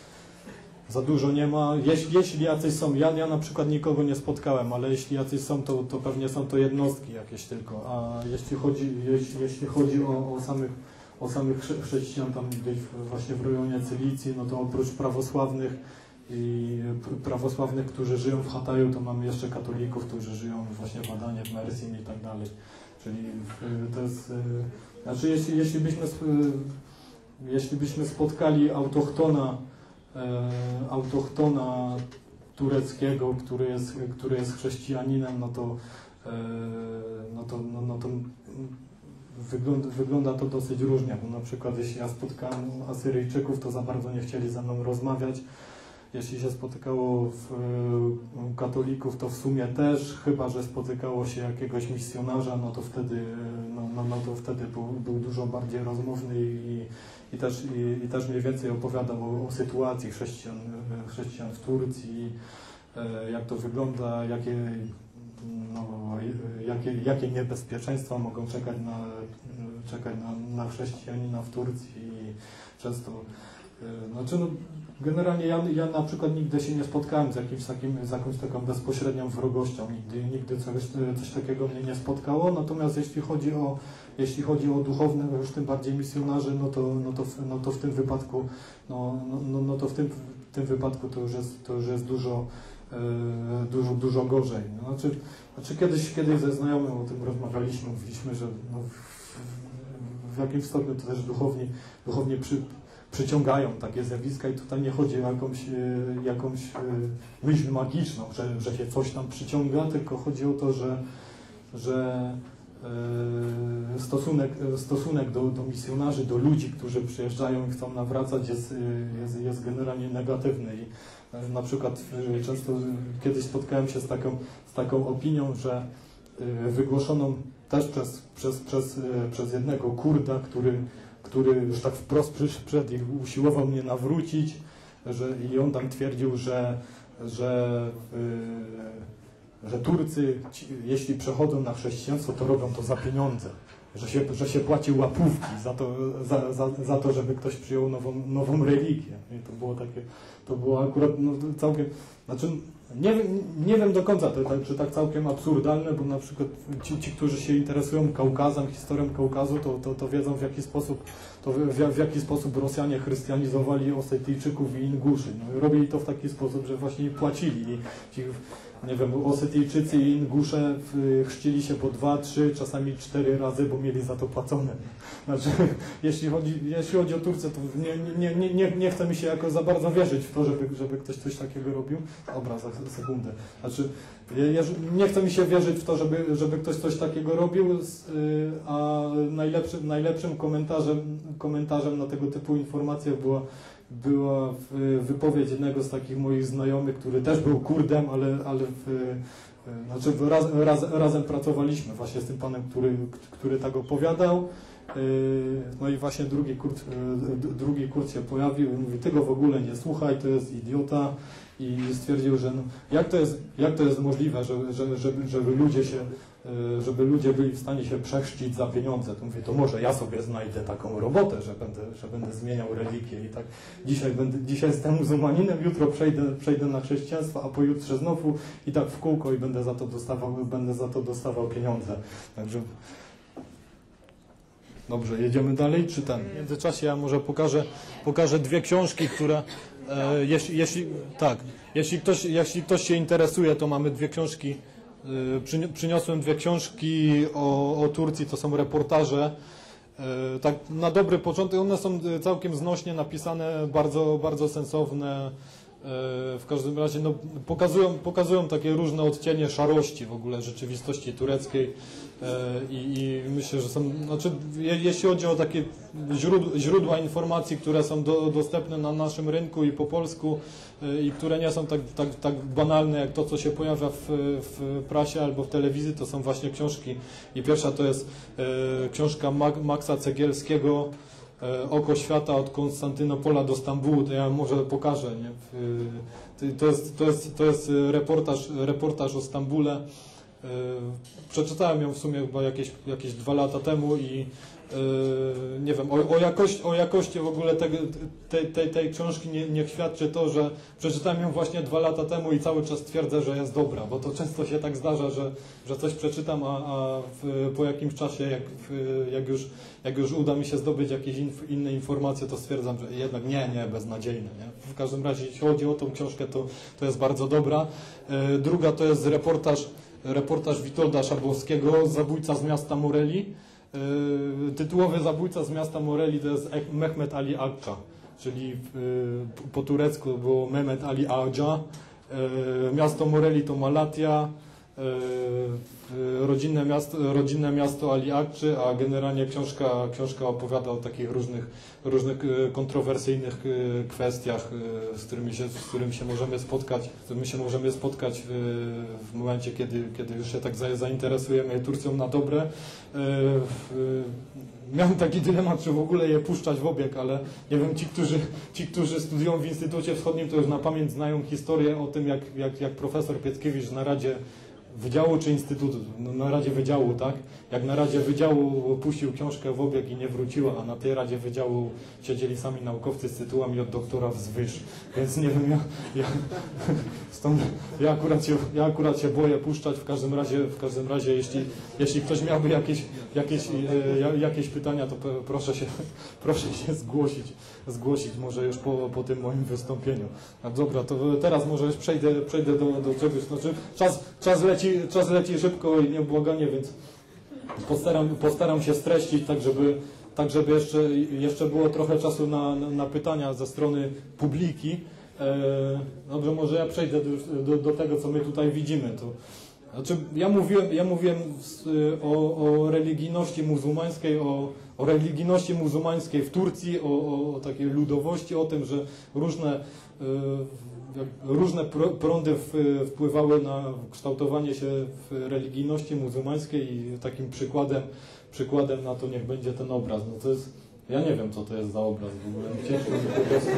za dużo nie ma. Jeśli, jeśli jacyś są, ja, ja na przykład nikogo nie spotkałem, ale jeśli jacyś są, to, to pewnie są to jednostki jakieś tylko. A jeśli chodzi, jeśli, jeśli chodzi o, o samych o samych chrześcijan tam gdzieś właśnie w rejonie Cylicji, no to oprócz prawosławnych i prawosławnych, którzy żyją w Hataju, to mamy jeszcze katolików, którzy żyją właśnie w Adanie, w Mersin i tak dalej. Czyli to jest, znaczy jeśli, jeśli byśmy jeśli byśmy spotkali autochtona autochtona tureckiego, który jest, który jest chrześcijaninem, no to no to, no, no to Wygląda, wygląda to dosyć różnie, bo na przykład jeśli ja spotkałem Asyryjczyków, to za bardzo nie chcieli ze mną rozmawiać. Jeśli się spotykało w, y, katolików, to w sumie też, chyba że spotykało się jakiegoś misjonarza, no to wtedy, no, no, no to wtedy był, był dużo bardziej rozmowny i, i, też, i, i też mniej więcej opowiadał o, o sytuacji chrześcijan, chrześcijan w Turcji, y, jak to wygląda, jakie No, jakie, jakie niebezpieczeństwa mogą czekać na, czekać na, na chrześcijanina w Turcji i często Znaczy, no, generalnie ja, ja na przykład nigdy się nie spotkałem z, jakimś takim, z jakąś taką bezpośrednią wrogością, nigdy, nigdy coś, coś takiego mnie nie spotkało, natomiast jeśli chodzi o, jeśli chodzi o duchownych, już tym bardziej misjonarzy, no to, no to, no to w tym wypadku, no, no, no to w tym, w tym wypadku to już jest, to już jest dużo, yy, dużo, dużo gorzej. No, znaczy, znaczy kiedyś, kiedyś ze znajomym o tym rozmawialiśmy, mówiliśmy, że no, w, w jakimś stopniu to też duchowni, duchownie przy, przyciągają takie zjawiska i tutaj nie chodzi o jakąś, jakąś myśl magiczną, że, że się coś tam przyciąga, tylko chodzi o to, że, że stosunek, stosunek do, do misjonarzy, do ludzi, którzy przyjeżdżają i chcą nawracać, jest, jest, jest generalnie negatywny. I na przykład często kiedyś spotkałem się z taką, z taką opinią, że wygłoszoną też przez, przez, przez, przez jednego Kurda, który który już tak wprost przyszedł i usiłował mnie nawrócić, że, i on tam twierdził, że, że, yy, że Turcy, ci, jeśli przechodzą na chrześcijaństwo, to robią to za pieniądze, że się, że się płaci łapówki za to, za, za, za to, żeby ktoś przyjął nową, nową religię. I to było takie, to było akurat no, całkiem, znaczy nie, nie wiem do końca, to, czy tak całkiem absurdalne, bo na przykład ci, ci którzy się interesują Kaukazem, historią Kaukazu, to, to, to wiedzą w jaki sposób, to w, w jaki sposób Rosjanie chrystianizowali Osetyjczyków i Inguszy. No, robili to w taki sposób, że właśnie płacili. I ci, nie wiem, Osetyjczycy i Ingusze chrzcili się po dwa, trzy, czasami cztery razy, bo mieli za to płacone. Znaczy, jeśli chodzi, jeśli chodzi o Turcję, to nie, nie, nie, nie, nie chce mi się jako za bardzo wierzyć w to, żeby, żeby ktoś coś takiego robił. Dobra, za sekundę. Znaczy, nie chce mi się wierzyć w to, żeby, żeby ktoś coś takiego robił, a najlepszym, najlepszym komentarzem, komentarzem na tego typu informacje była była wypowiedź jednego z takich moich znajomych, który też był Kurdem, ale, ale w, znaczy raz, raz, razem pracowaliśmy właśnie z tym panem, który, który tak opowiadał. No i właśnie drugi Kurd, drugi Kurd się pojawił i mówi, ty go w ogóle nie słuchaj, to jest idiota. I stwierdził, że no, jak, to jest, jak to jest możliwe, że, że, żeby, żeby ludzie się żeby ludzie byli w stanie się przechrzcić za pieniądze. To mówię, to może ja sobie znajdę taką robotę, że będę, że będę zmieniał religię i tak dzisiaj, będę, dzisiaj jestem muzułmaninem, jutro przejdę, przejdę na chrześcijaństwo, a pojutrze znowu i tak w kółko i będę za to dostawał, będę za to dostawał pieniądze. Także dobrze, jedziemy dalej, czy ten? W międzyczasie ja może pokażę, pokażę dwie książki, które e, jeśli, jeśli, tak, jeśli ktoś, jeśli ktoś się interesuje, to mamy dwie książki. Przyniosłem dwie książki o, o Turcji, to są reportaże. Tak na dobry początek, one są całkiem znośnie napisane, bardzo, bardzo sensowne. W każdym razie no, pokazują, pokazują takie różne odcienie szarości w ogóle rzeczywistości tureckiej i, i myślę, że są, znaczy jeśli chodzi o takie źródła, źródła informacji, które są do, dostępne na naszym rynku i po polsku i które nie są tak, tak, tak banalne jak to, co się pojawia w, w prasie albo w telewizji, to są właśnie książki. I pierwsza to jest e, książka Mag, Maxa Cegielskiego, Oko świata od Konstantynopola do Stambułu, to ja może pokażę. Nie? To jest, to jest, to jest reportaż, reportaż o Stambule. Przeczytałem ją w sumie chyba jakieś, jakieś dwa lata temu i nie wiem, o, o, jakości, o jakości w ogóle tego, tej, tej, tej książki nie, nie świadczy to, że przeczytałem ją właśnie dwa lata temu i cały czas twierdzę, że jest dobra, bo to często się tak zdarza, że, że coś przeczytam, a, a w, po jakimś czasie, jak, w, jak, już, jak już uda mi się zdobyć jakieś inf, inne informacje, to stwierdzam, że jednak nie, nie, beznadziejne. Nie? W każdym razie, jeśli chodzi o tą książkę, to, to jest bardzo dobra. Druga to jest reportaż, reportaż Witolda Szabłowskiego, Zabójca z miasta Moreli. Tytułowy zabójca z miasta Moreli to jest Mehmet Ali Agca, czyli po turecku było Mehmet Ali Agca. Miasto Moreli to Malatia, rodzinne miasto, rodzinne miasto Ali Agczy, a generalnie książka, książka opowiada o takich różnych, różnych kontrowersyjnych kwestiach, z którymi się, z którymi się możemy spotkać, z którymi się możemy spotkać w, w momencie, kiedy, kiedy już się tak zainteresujemy Turcją na dobre. Miałem taki dylemat, czy w ogóle je puszczać w obieg, ale nie wiem, ci, którzy, ci, którzy studiują w Instytucie Wschodnim, to już na pamięć znają historię o tym, jak, jak, jak profesor Pieckiewicz na Radzie wydziału czy instytutu? No, na Radzie Wydziału, tak? Jak na Radzie Wydziału puścił książkę w obieg i nie wróciła, a na tej Radzie Wydziału siedzieli sami naukowcy z tytułami od doktora wzwyż. Więc nie wiem, ja, ja, stąd, ja, akurat się, ja akurat się boję puszczać. W każdym razie, w każdym razie jeśli, jeśli ktoś miałby jakieś, jakieś, e, jakieś pytania, to proszę się, proszę się zgłosić, zgłosić może już po, po tym moim wystąpieniu. A dobra, to teraz może już przejdę, przejdę do, do czegoś. Znaczy, czas, czas, leci, czas leci szybko i nieubłaganie, więc postaram, postaram się streścić, tak żeby, tak żeby jeszcze, jeszcze było trochę czasu na, na, na pytania ze strony publiki. E, dobrze, może ja przejdę do, do, do tego, co my tutaj widzimy. To, znaczy, ja mówiłem, ja mówiłem z, o, o religijności muzułmańskiej, o, o religijności muzułmańskiej w Turcji, o, o, o takiej ludowości, o tym, że różne, y, różne prądy wpływały na kształtowanie się w religijności muzułmańskiej i takim przykładem, przykładem na to niech będzie ten obraz. No to jest, ja nie wiem, co to jest za obraz w ogóle. Ciężko mi po prostu.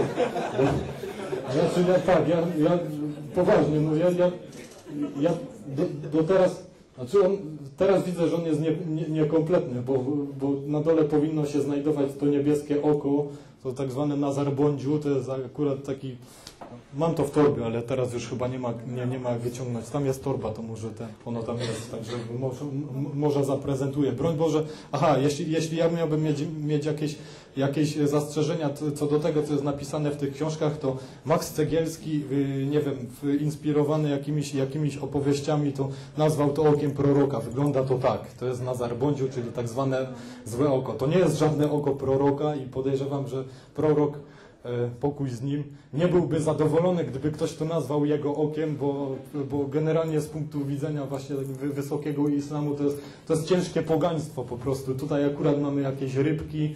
Znaczy, ja, tak, ja, ja poważnie, no ja, ja, ja do, do teraz, znaczy on, teraz widzę, że on jest nie, nie, niekompletny, bo, bo na dole powinno się znajdować to niebieskie oko, to tak zwane Nazar Bondziu, to jest akurat taki, mam to w torbie, ale teraz już chyba nie ma, nie, nie ma jak wyciągnąć. Tam jest torba, to może ten, ono tam jest, także może, może zaprezentuję. Broń Boże, aha, jeśli, jeśli ja miałbym mieć, mieć jakieś, jakieś zastrzeżenia co do tego, co jest napisane w tych książkach, to Max Cegielski, nie wiem, inspirowany jakimiś, jakimiś opowieściami, to nazwał to okiem proroka. Wygląda to tak, to jest Nazar Bondziu, czyli tak zwane złe oko. To nie jest żadne oko proroka i podejrzewam, że prorok, pokój z nim, nie byłby zadowolony, gdyby ktoś to nazwał jego okiem, bo, bo generalnie z punktu widzenia właśnie wysokiego islamu to jest, to jest ciężkie pogaństwo po prostu. Tutaj akurat mamy jakieś rybki yy,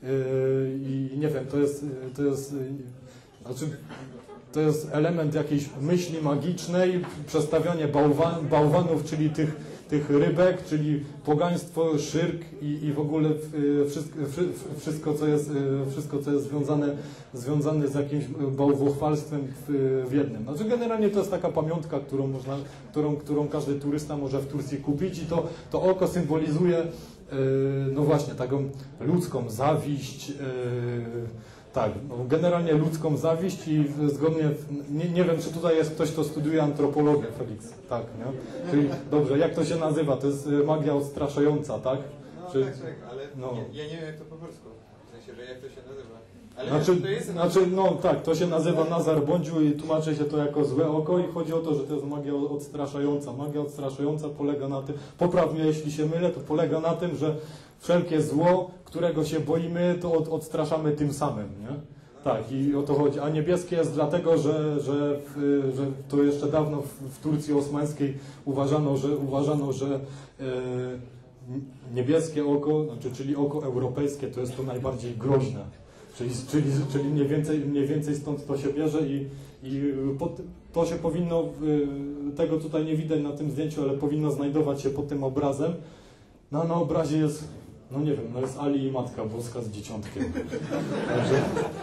i nie wiem, to jest, to jest, znaczy, to jest element jakiejś myśli magicznej, przestawianie bałwan, bałwanów, czyli tych tych rybek, czyli pogaństwo, szyrk i, i w ogóle wszystko, wszystko, co jest, wszystko, co jest związane, związane z jakimś bałwochwalstwem w, w jednym. Znaczy generalnie to jest taka pamiątka, którą, można, którą, którą każdy turysta może w Turcji kupić i to, to oko symbolizuje no właśnie taką ludzką zawiść, tak, no generalnie ludzką zawiść i zgodnie, nie, nie wiem, czy tutaj jest ktoś, kto studiuje antropologię, Felix, tak, nie? Czyli, dobrze, jak to się nazywa? To jest magia odstraszająca, tak? No czy, tak, tak, ale no. ja, ja nie wiem, jak to po polsku, w sensie, że jak to się nazywa. Ale znaczy, to jest... znaczy, no tak, to się nazywa Nazar Bondziu i tłumaczy się to jako złe oko i chodzi o to, że to jest magia odstraszająca. Magia odstraszająca polega na tym, popraw mnie, jeśli się mylę, to polega na tym, że wszelkie zło, którego się boimy, to od, odstraszamy tym samym, nie? Tak, i o to chodzi. A niebieskie jest dlatego, że, że, że to jeszcze dawno w, w Turcji osmańskiej uważano, że, uważano, że e, niebieskie oko, znaczy, czyli oko europejskie, to jest to najbardziej groźne. Czyli, czyli, czyli mniej więcej, mniej więcej stąd to się bierze i, i pod, to się powinno, tego tutaj nie widać na tym zdjęciu, ale powinno znajdować się pod tym obrazem. No, na obrazie jest, no nie wiem, no jest Ali i Matka Boska z dzieciątkiem. Także,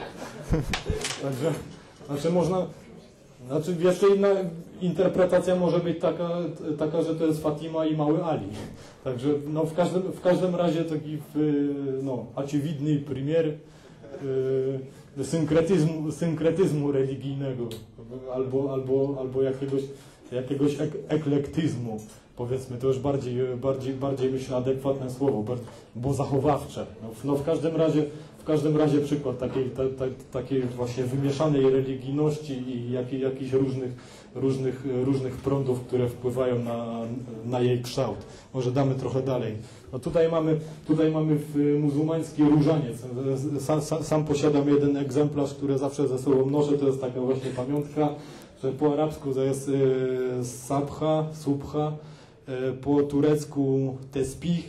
także znaczy można, znaczy jeszcze inna interpretacja może być taka, taka, że to jest Fatima i mały Ali. Także no w każdym, w każdym razie taki no, oczywisty premier yy, synkretyzmu, synkretyzmu religijnego albo, albo, albo jakiegoś, jakiegoś ek eklektyzmu. Powiedzmy, to już bardziej, bardziej, bardziej myślę adekwatne słowo, bo zachowawcze. No, no w każdym razie, w każdym razie przykład takiej, ta, ta, takiej właśnie wymieszanej religijności i jakiej, jakichś różnych, różnych, różnych prądów, które wpływają na, na jej kształt. Może damy trochę dalej. No tutaj mamy, tutaj mamy muzułmański różaniec. Sam, sam, sam posiadam jeden egzemplarz, który zawsze ze sobą noszę. To jest taka właśnie pamiątka, że po arabsku to jest e, sabha, subha, po turecku tespih,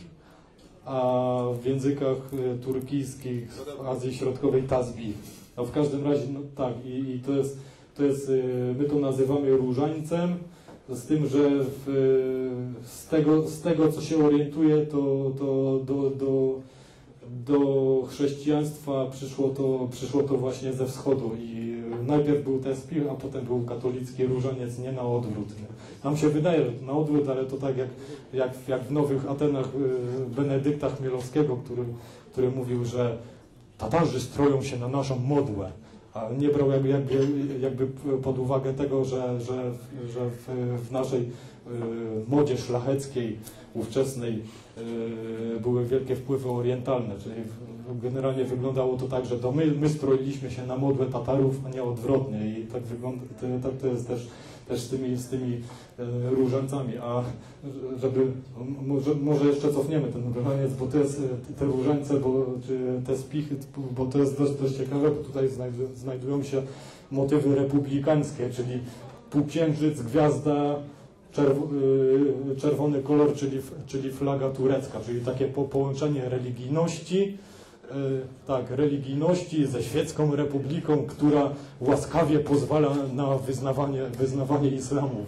a w językach turkijskich w Azji Środkowej tasbih. No w każdym razie, no tak, i, i to jest, to jest, my to nazywamy różańcem, z tym, że w, z, tego, z tego, co się orientuje, to, to do, do, do chrześcijaństwa przyszło to, przyszło to właśnie ze wschodu i najpierw był ten spich, a potem był katolicki różaniec, nie na odwrót. Nie? Nam się wydaje, że na odwrót, ale to tak jak, jak, jak w Nowych Atenach Benedykta Chmielowskiego, który, który mówił, że Tatarzy stroją się na naszą modłę, a nie brał jakby, jakby, jakby pod uwagę tego, że, że, że w, w naszej y, modzie szlacheckiej ówczesnej y, były wielkie wpływy orientalne, czyli generalnie wyglądało to tak, że to my, my stroiliśmy się na modłę Tatarów, a nie odwrotnie i tak wygląda, tak to jest też, też z tymi, z tymi y, różańcami, a żeby, może, może jeszcze cofniemy ten różaniec, bo to jest te różańce, bo, czy te spichy, bo to jest dość, dość ciekawe, bo tutaj znajdują, znajdują się motywy republikańskie, czyli półksiężyc, gwiazda, czerw, y, czerwony kolor, czyli, czyli flaga turecka, czyli takie po, połączenie religijności, tak, religijności ze świecką republiką, która łaskawie pozwala na wyznawanie, wyznawanie islamu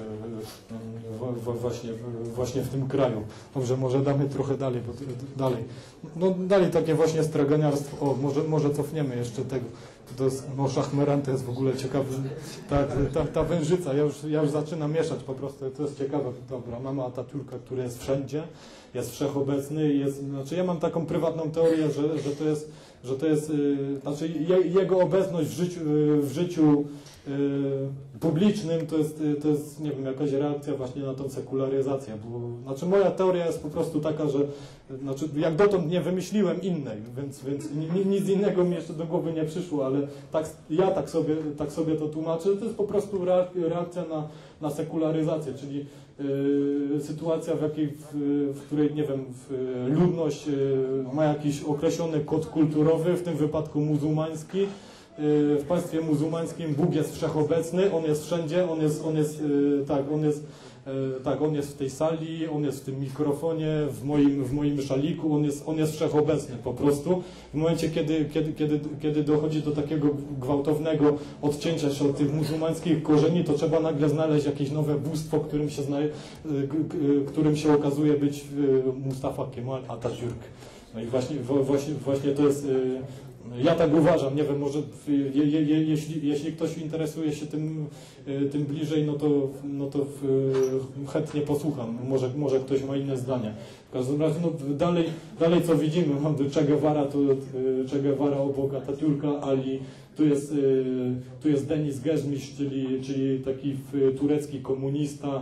w, w, właśnie, w, właśnie w tym kraju. Dobrze, może damy trochę dalej. Bo, dalej. No, dalej takie właśnie straganiarstwo. O, może, może cofniemy jeszcze tego. To jest, no, Szachmeran to jest w ogóle ciekawy. Tak, ta, ta wężyca, ja już, ja już zaczynam mieszać po prostu, to jest ciekawe. Dobra, mamy Atatürka, który jest wszędzie, jest wszechobecny, jest, znaczy ja mam taką prywatną teorię, że, że to jest, że to jest yy, znaczy je, jego obecność w życiu, yy, w życiu yy, publicznym to jest, yy, to jest, nie wiem, jakaś reakcja właśnie na tą sekularyzację, bo, znaczy moja teoria jest po prostu taka, że znaczy jak dotąd nie wymyśliłem innej, więc, więc nic innego mi jeszcze do głowy nie przyszło, ale tak, ja tak sobie, tak sobie to tłumaczę, to jest po prostu reakcja na, na sekularyzację, czyli yy, sytuacja, w jakiej, w, w której, nie wiem, w, ludność yy, ma jakiś określony kod kulturowy, w tym wypadku muzułmański. Yy, w państwie muzułmańskim Bóg jest wszechobecny, On jest wszędzie, On jest, on jest yy, tak, On jest Tak, on jest w tej sali, on jest w tym mikrofonie, w moim, w moim szaliku, on jest, on jest wszechobecny po prostu. W momencie, kiedy, kiedy, kiedy, kiedy dochodzi do takiego gwałtownego odcięcia się od tych muzułmańskich korzeni, to trzeba nagle znaleźć jakieś nowe bóstwo, którym się, zna, którym się okazuje być Mustafa Kemal Atatürk. No i właśnie, właśnie, właśnie to jest... Ja tak uważam, nie wiem, może je, je, je, jeśli, jeśli ktoś interesuje się tym, tym bliżej, no to, no to chętnie posłucham, może, może ktoś ma inne zdanie. W każdym razie, no, dalej, dalej co widzimy, mamy Che Guevara, to Che Guevara obok Atatürka, Ali, tu jest, tu jest Denis Gezmiş, czyli, czyli taki turecki komunista,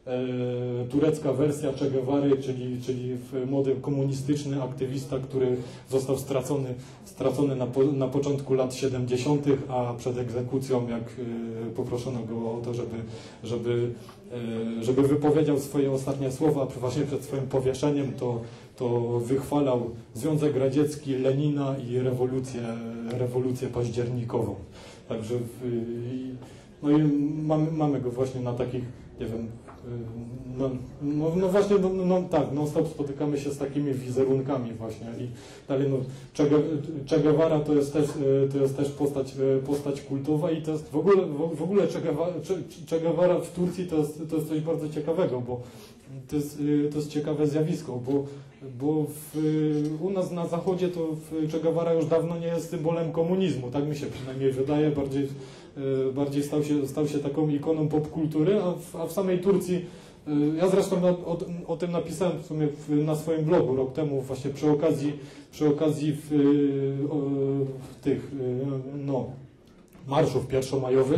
E, turecka wersja Che Guevary, czyli, czyli młody komunistyczny aktywista, który został stracony, stracony na, po, na początku lat siedemdziesiątych, a przed egzekucją, jak e, poproszono go o to, żeby, żeby, e, żeby wypowiedział swoje ostatnie słowa, właśnie przed swoim powieszeniem, to, to wychwalał Związek Radziecki, Lenina i rewolucję, rewolucję październikową. Także w, no i mamy, mamy go właśnie na takich, nie wiem, No, no, no właśnie, no, no tak, non stop spotykamy się z takimi wizerunkami właśnie i dalej, no, Che Guevara to jest też, to jest też postać, postać kultowa i to jest w ogóle, w ogóle Che Guevara, Che Guevara w Turcji to jest, to jest coś bardzo ciekawego, bo to jest, to jest ciekawe zjawisko, bo, bo w, u nas na zachodzie to Che Guevara już dawno nie jest symbolem komunizmu, tak mi się przynajmniej wydaje, bardziej bardziej stał się, stał się taką ikoną popkultury, a w, a w samej Turcji, ja zresztą na, o, o tym napisałem w sumie w, na swoim blogu rok temu, właśnie przy okazji, przy okazji w, o, w tych no, marszów pierwszomajowych,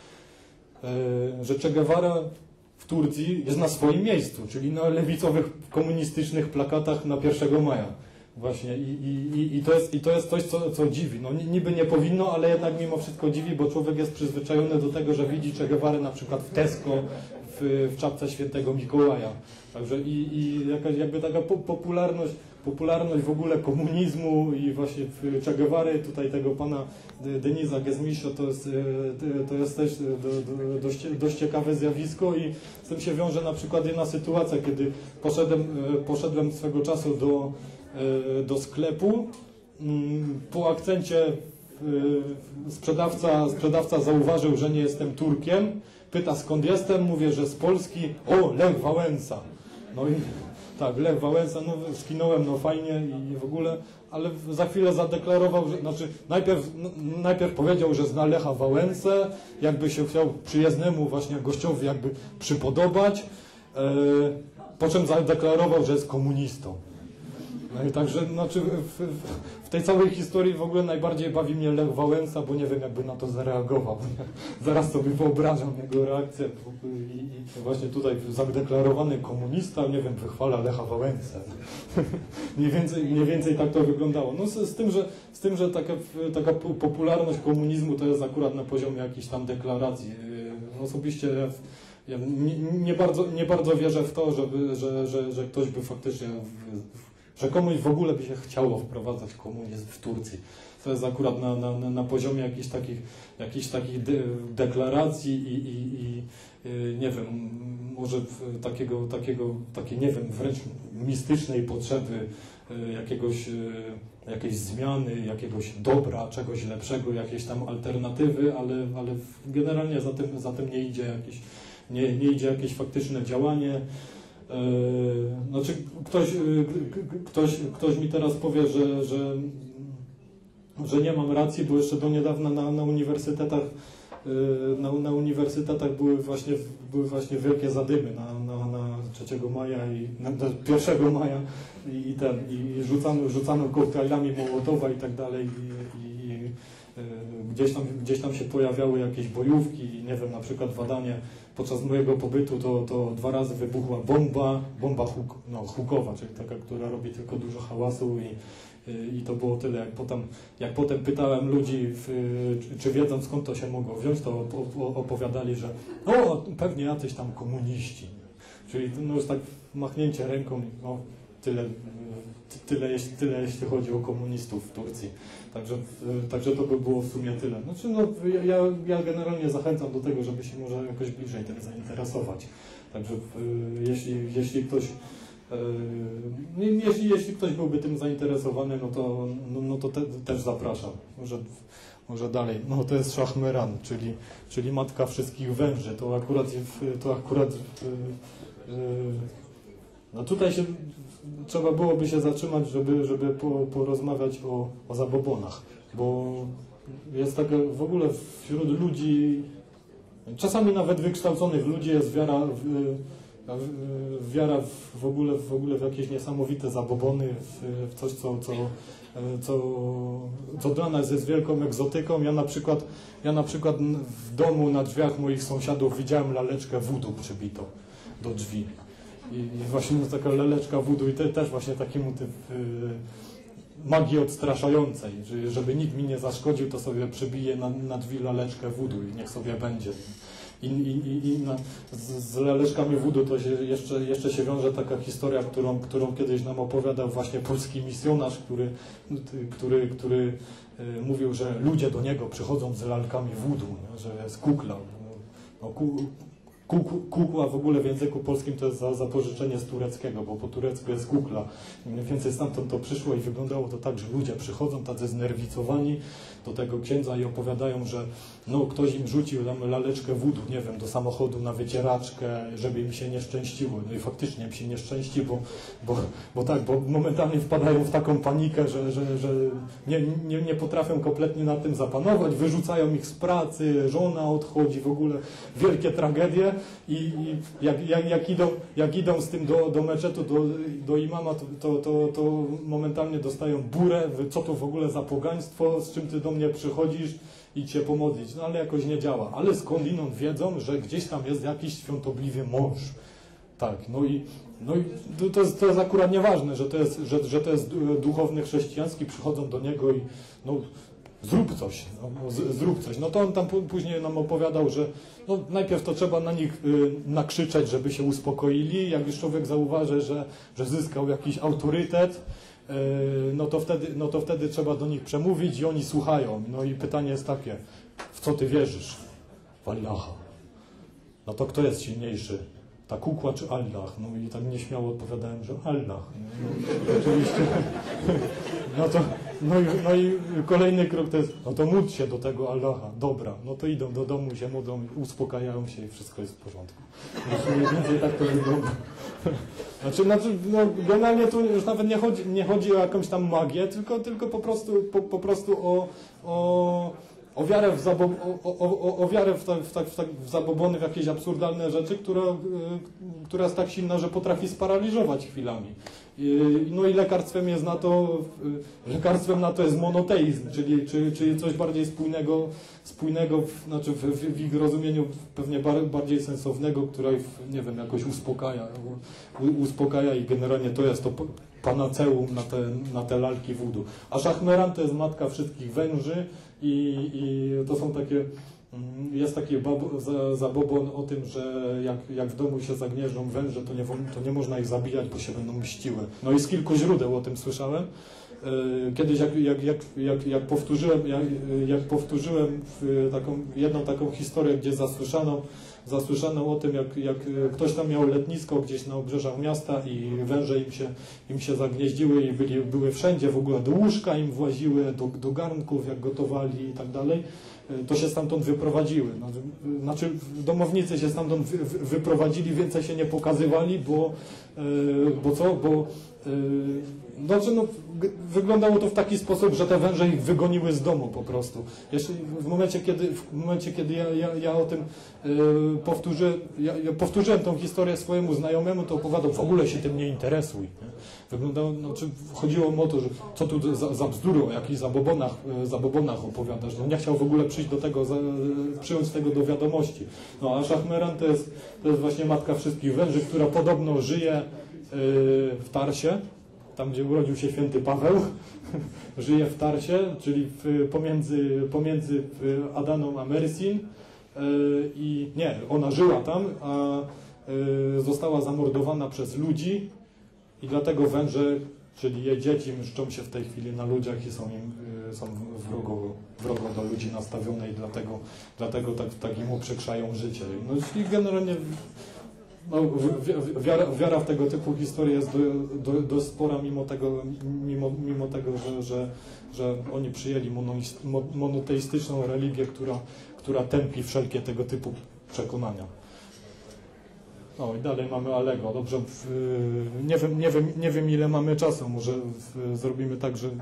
że Che Guevara w Turcji jest na swoim miejscu, czyli na lewicowych komunistycznych plakatach na pierwszego maja. Właśnie i, i, i, to jest, i to jest coś, co, co dziwi. No niby nie powinno, ale jednak mimo wszystko dziwi, bo człowiek jest przyzwyczajony do tego, że widzi Che Guevarę na przykład w Tesco, w, w czapce świętego Mikołaja. Także i, i jakaś jakby taka po, popularność, popularność w ogóle komunizmu i właśnie Che Guevary, tutaj tego pana Denisa Gezmisza, to jest, to jest też dość, dość ciekawe zjawisko i z tym się wiąże na przykład jedna sytuacja, kiedy poszedłem, poszedłem swego czasu do do sklepu. Po akcencie sprzedawca, sprzedawca zauważył, że nie jestem Turkiem. Pyta, skąd jestem. Mówię, że z Polski. O, Lech Wałęsa. No i tak, Lech Wałęsa, no skinąłem, no fajnie i w ogóle. ale za chwilę zadeklarował, że, znaczy najpierw, no, najpierw powiedział, że zna Lecha Wałęsę, jakby się chciał przyjaznemu właśnie gościowi jakby przypodobać, yy, po czym zadeklarował, że jest komunistą. No i także, znaczy w, w, w tej całej historii w ogóle najbardziej bawi mnie Lech Wałęsa, bo nie wiem, jakby na to zareagował. Zaraz sobie wyobrażam jego reakcję i, i właśnie tutaj zadeklarowany komunista, nie wiem, wychwala Lecha Wałęsę. mniej, więcej, mniej więcej tak to wyglądało. No z, z tym, że, z tym, że taka, taka popularność komunizmu to jest akurat na poziomie jakichś tam deklaracji. Osobiście ja, ja nie, nie, bardzo, nie bardzo wierzę w to, żeby, że, że, że ktoś by faktycznie... W, że komuś w ogóle by się chciało wprowadzać komunizm w Turcji. To jest akurat na, na, na poziomie jakichś takich, jakichś takich de, deklaracji i, i, i nie wiem, może takiego, takiego, takiej, nie wiem, wręcz mistycznej potrzeby jakiegoś, jakiejś zmiany, jakiegoś dobra, czegoś lepszego, jakiejś tam alternatywy, ale, ale generalnie za tym, za tym nie idzie jakieś, nie, nie idzie jakieś faktyczne działanie. Znaczy ktoś, ktoś, ktoś mi teraz powie, że, że, że nie mam racji, bo jeszcze do niedawna na, na uniwersytetach na, na uniwersytetach były właśnie, były właśnie wielkie zadymy na, na, na trzeciego maja i na, na pierwszego maja i, i ten i rzucano, rzucano koktajlami Mołotowa i tak dalej i, i, i gdzieś tam, gdzieś tam się pojawiały jakieś bojówki i nie wiem, na przykład w Adanie podczas mojego pobytu to, to dwa razy wybuchła bomba, bomba huk, no, hukowa, czyli taka, która robi tylko dużo hałasu i, i to było tyle. Jak potem, jak potem pytałem ludzi, w, czy, czy wiedzą skąd to się mogło wziąć, to opowiadali, że o, pewnie jacyś tam komuniści. Czyli no już tak machnięcie ręką, no, tyle, tyle, jeśli, tyle jeśli chodzi o komunistów w Turcji. Także, także to by było w sumie tyle. Znaczy, no, ja, ja generalnie zachęcam do tego, żeby się może jakoś bliżej tym zainteresować. Także jeśli, jeśli ktoś jeśli, jeśli ktoś byłby tym zainteresowany, no to, no, no to te, też zapraszam. Może, może dalej. No to jest Szahmeran, czyli, czyli matka wszystkich węży. To akurat, to akurat no tutaj się trzeba byłoby się zatrzymać, żeby, żeby po, porozmawiać o, o zabobonach, bo jest taka w ogóle wśród ludzi, czasami nawet wykształconych ludzi jest wiara w, wiara w ogóle, w ogóle w jakieś niesamowite zabobony, w, w coś, co, co, co, co dla nas jest wielką egzotyką. Ja na przykład, ja na przykład w domu na drzwiach moich sąsiadów widziałem laleczkę voodoo przybitą do drzwi. I, i właśnie taka laleczka voodoo i te, też właśnie taki motyw y, magii odstraszającej, że, żeby nikt mi nie zaszkodził, to sobie przybiję na, na drzwi laleczkę voodoo i niech sobie będzie. I, i, i na, z, z laleczkami voodoo to się jeszcze, jeszcze się wiąże taka historia, którą, którą kiedyś nam opowiadał właśnie polski misjonarz, który, który, który y, mówił, że ludzie do niego przychodzą z lalkami voodoo, nie? Że jest kukla. No, ku, Kukła w ogóle w języku polskim to jest za zapożyczenie z tureckiego, bo po turecku jest kukla. Mniej więcej stamtąd to przyszło i wyglądało to tak, że ludzie przychodzą tacy znerwicowani do tego księdza i opowiadają, że no, ktoś im rzucił tam laleczkę voodoo, nie wiem, do samochodu na wycieraczkę, żeby im się nie szczęściło. No i faktycznie im się nie szczęści, bo, bo, bo tak, bo momentalnie wpadają w taką panikę, że, że, że nie, nie, nie potrafią kompletnie nad tym zapanować, wyrzucają ich z pracy, żona odchodzi, w ogóle wielkie tragedie. I, i jak, jak, jak, idą, jak idą z tym do, do meczetu, do, do imama, to, to, to, to momentalnie dostają burę, co to w ogóle za pogaństwo, z czym ty do mnie przychodzisz i cię pomodlić. No ale jakoś nie działa. Ale skądinąd wiedzą, że gdzieś tam jest jakiś świątobliwy mąż. Tak, no i, no i to, jest, to jest akurat nieważne, że to jest, że, że to jest duchowny chrześcijański, przychodzą do niego i no, zrób coś, no, z, zrób coś. No to on tam później nam opowiadał, że no, najpierw to trzeba na nich y, nakrzyczeć, żeby się uspokoili. Jak już człowiek zauważy, że, że zyskał jakiś autorytet, y, no, to wtedy, no to wtedy trzeba do nich przemówić i oni słuchają. No i pytanie jest takie, w co ty wierzysz? W Allaha. No to kto jest silniejszy? Ta kukła czy Allah? No i tak nieśmiało odpowiadałem, że Allah. No, no, oczywiście. No to, no, i, no i kolejny krok to jest, no to módl się do tego Allaha, dobra, no to idą do domu, się modlą, uspokajają się i wszystko jest w porządku. Mniej więcej tak to wygląda. Znaczy, znaczy no, generalnie tu już nawet nie chodzi, nie chodzi o jakąś tam magię, tylko, tylko po prostu, po, po prostu o, o, o wiarę w, zabo, o, o, o wiarę w, tak, w, tak, w, tak, w zabobony, w jakieś absurdalne rzeczy, która, która jest tak silna, że potrafi sparaliżować chwilami. No i lekarstwem jest na to, lekarstwem na to jest monoteizm, czyli, czyli, czyli coś bardziej spójnego, spójnego w, znaczy w, w ich rozumieniu pewnie bardziej sensownego, które, nie wiem, jakoś uspokaja, uspokaja i generalnie to jest to panaceum na te, na te lalki wudu. A Szachmeran to jest matka wszystkich węży i, i to są takie, jest taki zabobon o tym, że jak, jak w domu się zagnieżdżą węże, to nie, to nie można ich zabijać, bo się będą mściły. No i z kilku źródeł o tym słyszałem. Kiedyś jak, jak, jak, jak, jak powtórzyłem, jak, jak powtórzyłem taką, jedną taką historię, gdzie zasłyszano, zasłyszano o tym, jak, jak ktoś tam miał letnisko gdzieś na obrzeżach miasta i węże im się, im się zagnieździły i byli, były wszędzie, w ogóle do łóżka im właziły, do, do garnków, jak gotowali i tak dalej. To się stamtąd wyprowadziły. Znaczy domownicy się stamtąd wy, wy, wyprowadzili, więcej się nie pokazywali, bo, bo co? Bo znaczy, no, wyglądało to w taki sposób, że te węże ich wygoniły z domu po prostu. Jeśli w momencie, kiedy, w momencie, kiedy ja, ja, ja o tym yy, powtórzę, ja, ja powtórzyłem tą historię swojemu znajomemu, to opowiadał, w ogóle się tym nie interesuj. Nie? Wyglądało, znaczy, chodziło o to, że co tu za, za bzdury, o jakichś zabobonach, zabobonach opowiadasz. No, nie chciał w ogóle przyjść do tego, za, przyjąć tego do wiadomości. No, a Szachmeran to jest, to jest właśnie matka wszystkich węży, która podobno żyje yy, w Tarsie, tam gdzie urodził się święty Paweł, żyje w Tarsie, czyli w, pomiędzy, pomiędzy Adaną a Mersin yy, i nie, ona żyła tam, a yy, została zamordowana przez ludzi i dlatego węże, czyli jej dzieci mszczą się w tej chwili na ludziach i są, im, yy, są wrogo, wrogo do ludzi nastawione i dlatego, dlatego tak, tak im uprzykrzają życie. No i generalnie no, wiara, wiara w tego typu historie jest do, do, dość spora, mimo tego, mimo, mimo tego że, że, że oni przyjęli monoteistyczną religię, która, która tępi wszelkie tego typu przekonania. No i dalej mamy Allegro. Dobrze, w, nie, wiem, nie, wiem, nie wiem ile mamy czasu, może w, zrobimy tak, że...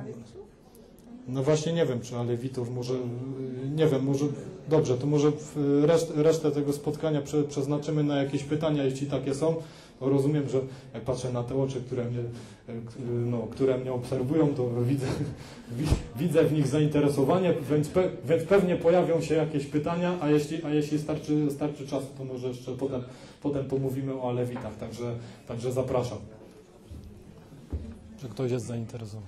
No właśnie nie wiem, czy Alewitów, może, nie wiem, może, dobrze, to może reszt, resztę tego spotkania prze, przeznaczymy na jakieś pytania, jeśli takie są. No rozumiem, że jak patrzę na te oczy, które mnie, no, które mnie obserwują, to widzę, widzę w nich zainteresowanie, więc, pe, więc pewnie pojawią się jakieś pytania, a jeśli, a jeśli starczy, starczy czasu, to może jeszcze potem, potem pomówimy o Alewitach, także, także zapraszam. Czy ktoś jest zainteresowany?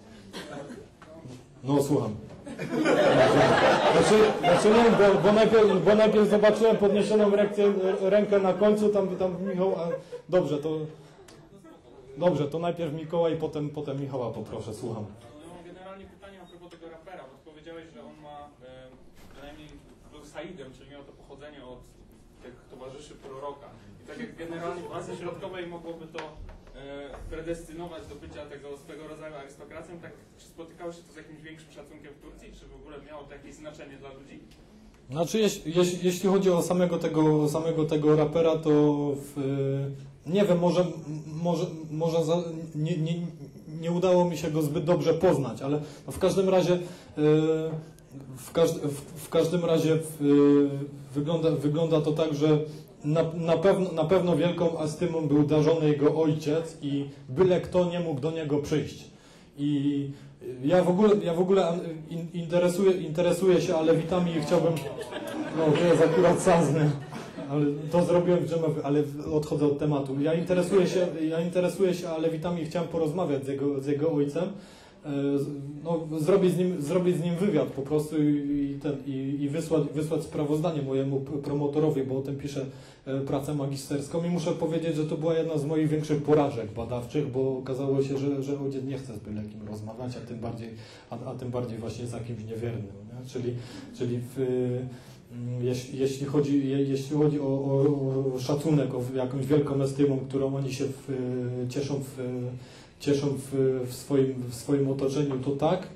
No, słucham. Znaczy, znaczy nie, bo, bo, najpierw, bo najpierw zobaczyłem podniesioną rękę, rękę na końcu, tam, tam Michał, a dobrze, to dobrze, to najpierw Mikołaj, potem, potem Michała poproszę, słucham. No, generalnie pytanie a propos tego rapera, bo powiedziałeś, że on ma przynajmniej był Saidem, czyli miał to pochodzenie od tych towarzyszy proroka. I tak jak generalnie w Azji Środkowej mogłoby to predestynować do bycia tego swego rodzaju arystokracją, tak czy spotykało się to z jakimś większym szacunkiem w Turcji? Czy w ogóle miało to jakieś znaczenie dla ludzi? Znaczy, jeśli, jeśli, jeśli chodzi o samego tego, samego tego rapera, to w, nie wiem, może, może, może za, nie, nie, nie udało mi się go zbyt dobrze poznać, ale w każdym razie w, każd, w, w każdym razie wygląda, wygląda to tak, że Na, na, pewno, na pewno wielką estymą był darzony jego ojciec i byle kto nie mógł do niego przyjść. I ja w ogóle, ja w ogóle interesuję, interesuję się alewitami i chciałbym, no to jest akurat sazny, ale to zrobiłem w Dżemowie, ale odchodzę od tematu. Ja interesuję się, ja interesuję się alewitami i chciałem porozmawiać z jego, z jego ojcem. No, zrobić, z nim, zrobić z nim wywiad po prostu i, ten, i, i wysłać, wysłać sprawozdanie mojemu promotorowi, bo o tym piszę pracę magisterską i muszę powiedzieć, że to była jedna z moich większych porażek badawczych, bo okazało się, że, że ojciec nie chce z byle kim rozmawiać, a tym bardziej, a, a tym bardziej właśnie z jakimś niewiernym. Nie? Czyli, czyli w, jeśli, jeśli chodzi, jeśli chodzi o, o, o szacunek, o jakąś wielką estymą, którą oni się w, cieszą w cieszą w, w, swoim, w swoim otoczeniu, to tak.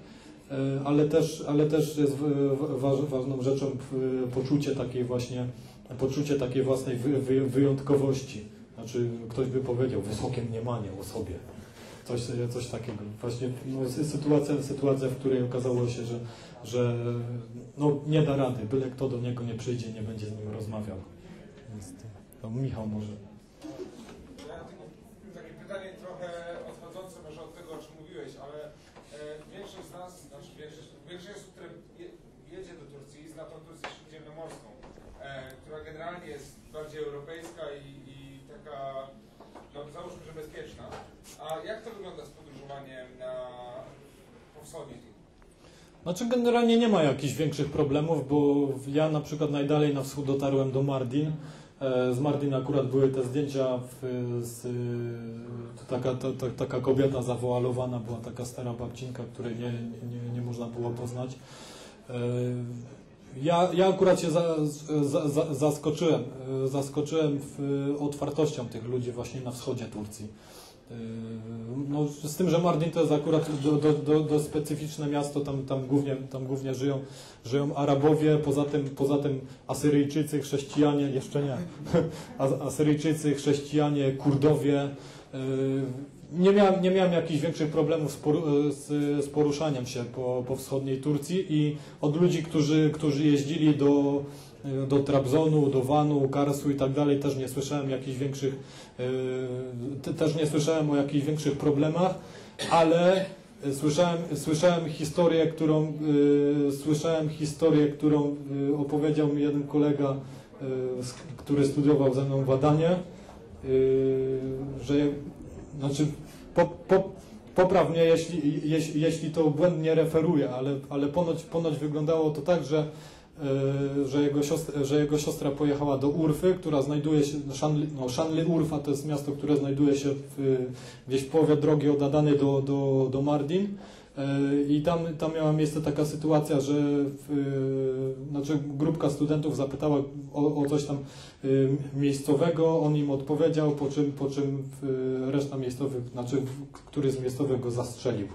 ale też, ale też jest waż, ważną rzeczą poczucie takiej właśnie, poczucie takiej własnej wy, wy, wyjątkowości. Znaczy ktoś by powiedział wysokie mniemanie o sobie. Coś, coś takiego. Właśnie no, sytuacja, sytuacja, w której okazało się, że, że no, nie da rady, byle kto do niego nie przyjdzie, nie będzie z nim rozmawiał. Więc to Michał może. Ja takie pytanie trochę odchodzące może od tego, o czym mówiłeś, ale e, większość z nas, znaczy większość, większość osób, które je, jedzie do Turcji, zna tą Turcję śródziemnomorską, e, która generalnie jest bardziej europejska i, i taka, no załóżmy, że bezpieczna. A jak to wygląda z podróżowaniem na, po wschodzie? Znaczy generalnie nie ma jakichś większych problemów, bo ja na przykład najdalej na wschód dotarłem do Mardin. Z Mardin akurat były te zdjęcia, w, z, taka, ta, ta, taka kobieta zawoalowana, była taka stara babcinka, której nie, nie, nie można było poznać. Ja, ja akurat się za, za, za, zaskoczyłem, zaskoczyłem w otwartością tych ludzi właśnie na wschodzie Turcji. No, z tym, że Mardin to jest akurat do, do, do, do specyficzne miasto, tam, tam, głównie, tam głównie żyją, żyją Arabowie, poza tym, poza tym Asyryjczycy, chrześcijanie, jeszcze nie, Asyryjczycy, chrześcijanie, Kurdowie. Nie miałem, nie miałem jakichś większych problemów z, poru, z, z poruszaniem się po, po wschodniej Turcji i od ludzi, którzy, którzy jeździli do, do Trabzonu, do Vanu, Karsu i tak dalej, też nie słyszałem jakichś większych, yy, też nie słyszałem o jakichś większych problemach, ale słyszałem, słyszałem historię, którą yy, słyszałem historię, którą yy, opowiedział mi jeden kolega, yy, który studiował ze mną badanie, yy, że znaczy po, po, popraw mnie, jeśli, jeśli, jeśli to błędnie referuję, ale, ale ponoć, ponoć wyglądało to tak, że Że jego, siostra, że jego siostra pojechała do Urfy, która znajduje się, Szanli, no Szanli Urfa to jest miasto, które znajduje się w, gdzieś w połowie drogi od Adany do, do, do Mardin i tam, tam miała miejsce taka sytuacja, że w, znaczy grupka studentów zapytała o, o coś tam miejscowego, on im odpowiedział, po czym, po czym reszta miejscowych, znaczy któryś z miejscowych go zastrzelił.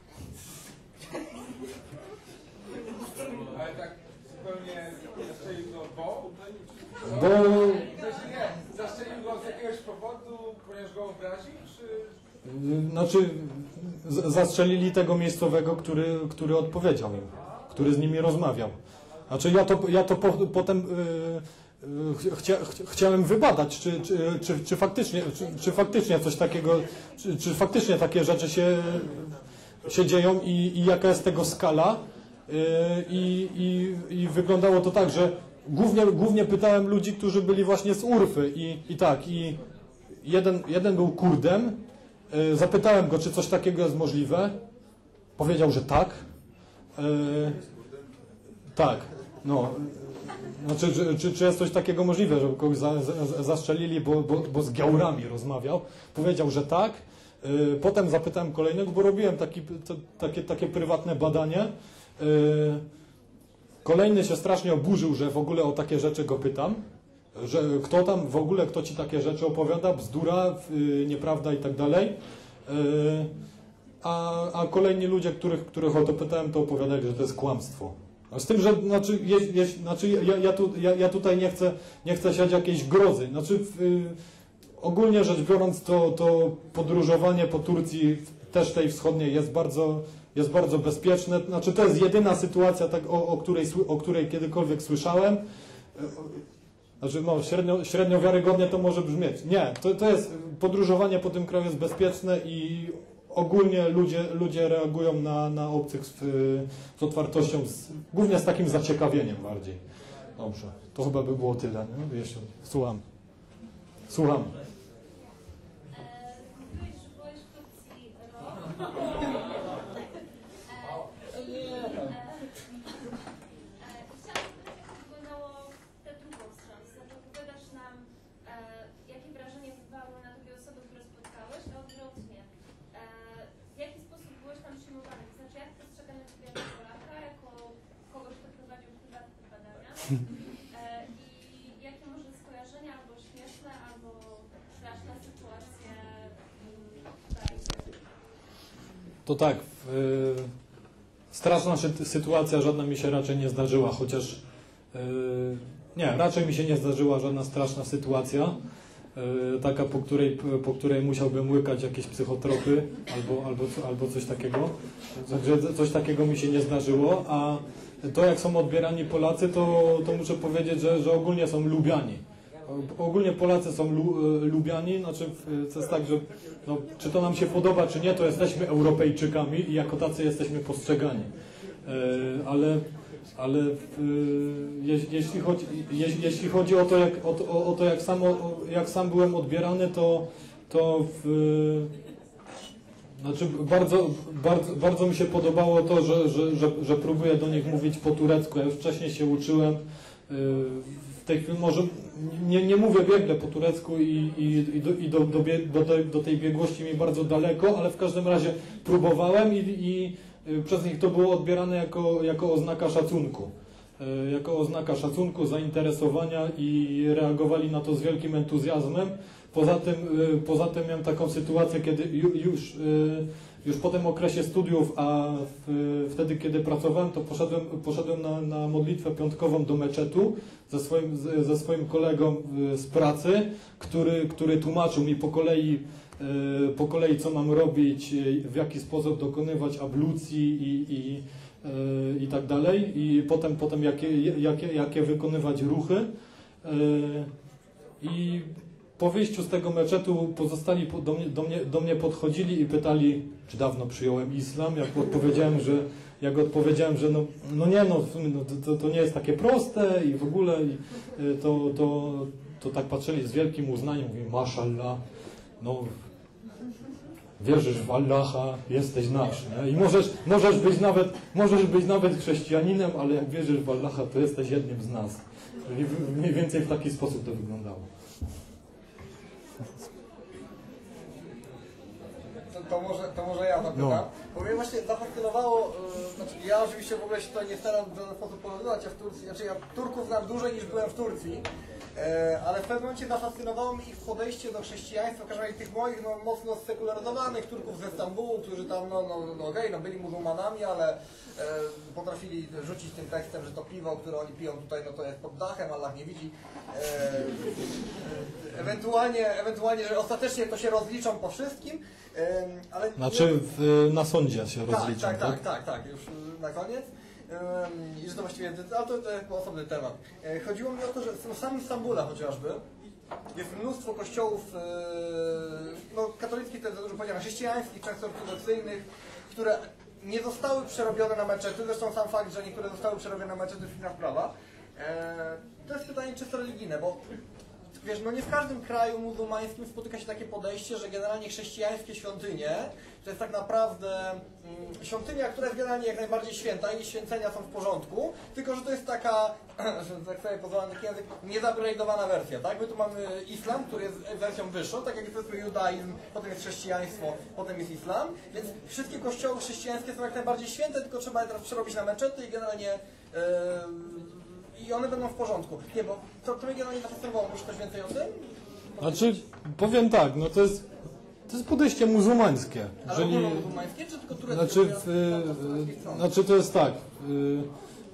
Bo... Nie, zastrzelił go z jakiegoś powodu, ponieważ go obraził, czy... Znaczy, z, zastrzelili tego miejscowego, który, który odpowiedział im, który z nimi rozmawiał. Znaczy, ja to, ja to po, potem yy, yy, chcia, ch, chciałem wybadać, czy, czy, czy, czy, faktycznie, czy, czy faktycznie coś takiego, czy, czy faktycznie takie rzeczy się, się dzieją i, i jaka jest tego skala. Yy, i, i, I wyglądało to tak, że Głównie, głównie pytałem ludzi, którzy byli właśnie z Urfy i, i tak, i jeden, jeden był Kurdem, y, zapytałem go, czy coś takiego jest możliwe, powiedział, że tak, y, tak, no, znaczy, czy, czy, czy jest coś takiego możliwe, żeby kogoś za, za, zastrzelili, bo, bo, bo z Giaurami rozmawiał, powiedział, że tak, y, potem zapytałem kolejnego, bo robiłem taki, to, takie, takie prywatne badanie, y, Kolejny się strasznie oburzył, że w ogóle o takie rzeczy go pytam, że kto tam w ogóle, kto ci takie rzeczy opowiada, bzdura, yy, nieprawda i tak dalej. Yy, a, a kolejni ludzie, których, których o to pytałem, to opowiadali, że to jest kłamstwo. A z tym, że znaczy, je, je, znaczy ja, ja, tu, ja, ja tutaj nie chcę, nie chcę siać jakiejś grozy. Znaczy, yy, ogólnie rzecz biorąc, to, to podróżowanie po Turcji, też tej wschodniej, jest bardzo... jest bardzo bezpieczne. Znaczy, to jest jedyna sytuacja, tak, o, o, której, o której kiedykolwiek słyszałem. Znaczy, no, średnio, średnio wiarygodnie to może brzmieć. Nie, to, to jest, podróżowanie po tym kraju jest bezpieczne i ogólnie ludzie, ludzie reagują na, na obcych z, z otwartością, z, głównie z takim zaciekawieniem bardziej. Dobrze, to chyba by było tyle. Nie? Jeszcze, słucham. Słucham. I jakie może skojarzenia albo śmieszne, albo straszne sytuacje tutaj? To tak, w, straszna sy- sytuacja, żadna mi się raczej nie zdarzyła, chociaż yy, nie, raczej mi się nie zdarzyła żadna straszna sytuacja, yy, taka, po której, po której musiałbym łykać jakieś psychotropy albo, albo, albo coś takiego. Także coś takiego mi się nie zdarzyło, a to jak są odbierani Polacy, to, to muszę powiedzieć, że, że ogólnie są lubiani. Ogólnie Polacy są lu, lubiani, znaczy to jest tak, że no, czy to nam się podoba, czy nie, to jesteśmy Europejczykami i jako tacy jesteśmy postrzegani. E, ale ale je, jeśli, chodzi, je, jeśli chodzi o to, jak, o, o to jak, samo, jak sam byłem odbierany, to, to w, znaczy bardzo, bardzo, bardzo mi się podobało to, że, że, że, że próbuję do nich mówić po turecku. Ja już wcześniej się uczyłem. W tej chwili może nie, nie mówię biegle po turecku i, i, i, do, i do, do, do, do tej biegłości mi bardzo daleko, ale w każdym razie próbowałem i, i przez nich to było odbierane jako, jako oznaka szacunku. Jako oznaka szacunku, zainteresowania i reagowali na to z wielkim entuzjazmem. Poza tym, poza tym miałem taką sytuację, kiedy już, już po tym okresie studiów, a w, wtedy, kiedy pracowałem, to poszedłem, poszedłem na, na modlitwę piątkową do meczetu ze swoim, ze swoim kolegą z pracy, który, który tłumaczył mi po kolei, po kolei, co mam robić, w jaki sposób dokonywać ablucji i, i, i tak dalej. I potem, potem jakie, jakie, jakie wykonywać ruchy. I po wyjściu z tego meczetu pozostali do mnie, do, mnie, do mnie podchodzili i pytali, czy dawno przyjąłem islam. Jak odpowiedziałem, że, jak odpowiedziałem, że no, no nie, no, no to, to nie jest takie proste i w ogóle i to, to, to tak patrzyli z wielkim uznaniem, mówi, mashallah, no wierzysz w Allaha, jesteś nasz. Nie? I możesz, możesz, być nawet, możesz być nawet chrześcijaninem, ale jak wierzysz w Allaha, to jesteś jednym z nas. Czyli mniej więcej w taki sposób to wyglądało. To, to, może, to może ja zapytam, no. Bo mnie właśnie zafascynowało, yy, znaczy ja oczywiście w ogóle się tutaj nie staram w żaden sposób porównywać, a w Turcji, znaczy ja Turków znam dłużej niż byłem w Turcji, yy, ale w pewnym momencie zafascynowało mnie ich podejście do chrześcijaństwa, w każdym razie tych moich no, mocno sekularyzowanych Turków ze Stambułu, którzy tam, no, no, no okej, okay, no byli muzułmanami, ale yy, potrafili rzucić tym tekstem, że to piwo, które oni piją tutaj, no to jest pod dachem, Allah nie widzi. Yy, yy, ewentualnie, ewentualnie, że ostatecznie to się rozliczą po wszystkim. Ale znaczy w, na sądzie się tak, rozliczą, tak, tak, tak? tak, tak, już na koniec. I że to właściwie, ale to, to jest osobny temat. Chodziło mi o to, że w samym Stambule chociażby jest mnóstwo kościołów no, katolickich, to jest za dużo powiedziane, chrześcijańskich, często ortodoksyjnych, które nie zostały przerobione na meczety, zresztą sam fakt, że niektóre zostały przerobione na meczety w inna sprawa. To jest pytanie czysto religijne, bo wiesz, no nie w każdym kraju muzułmańskim spotyka się takie podejście, że generalnie chrześcijańskie świątynie to jest tak naprawdę mm, świątynia, która jest generalnie jak najbardziej święta i święcenia są w porządku, tylko że to jest taka, że tak sobie pozwalam taki język, niezupgrade'owana wersja, tak? My tu mamy islam, który jest wersją wyższą, tak jak powiedzmy judaizm, potem jest chrześcijaństwo, potem jest islam, więc wszystkie kościoły chrześcijańskie są jak najbardziej święte, tylko trzeba je teraz przerobić na meczety i generalnie yy, i one będą w porządku. Nie, bo to, to mnie generalnie zafascynowało. Może coś więcej o tym? Znaczy, powiem tak, no to jest, to jest podejście muzułmańskie. Ale Jeżeli, muzułmańskie, czy tylko tureckie? znaczy, w, y, znaczy to jest tak, y,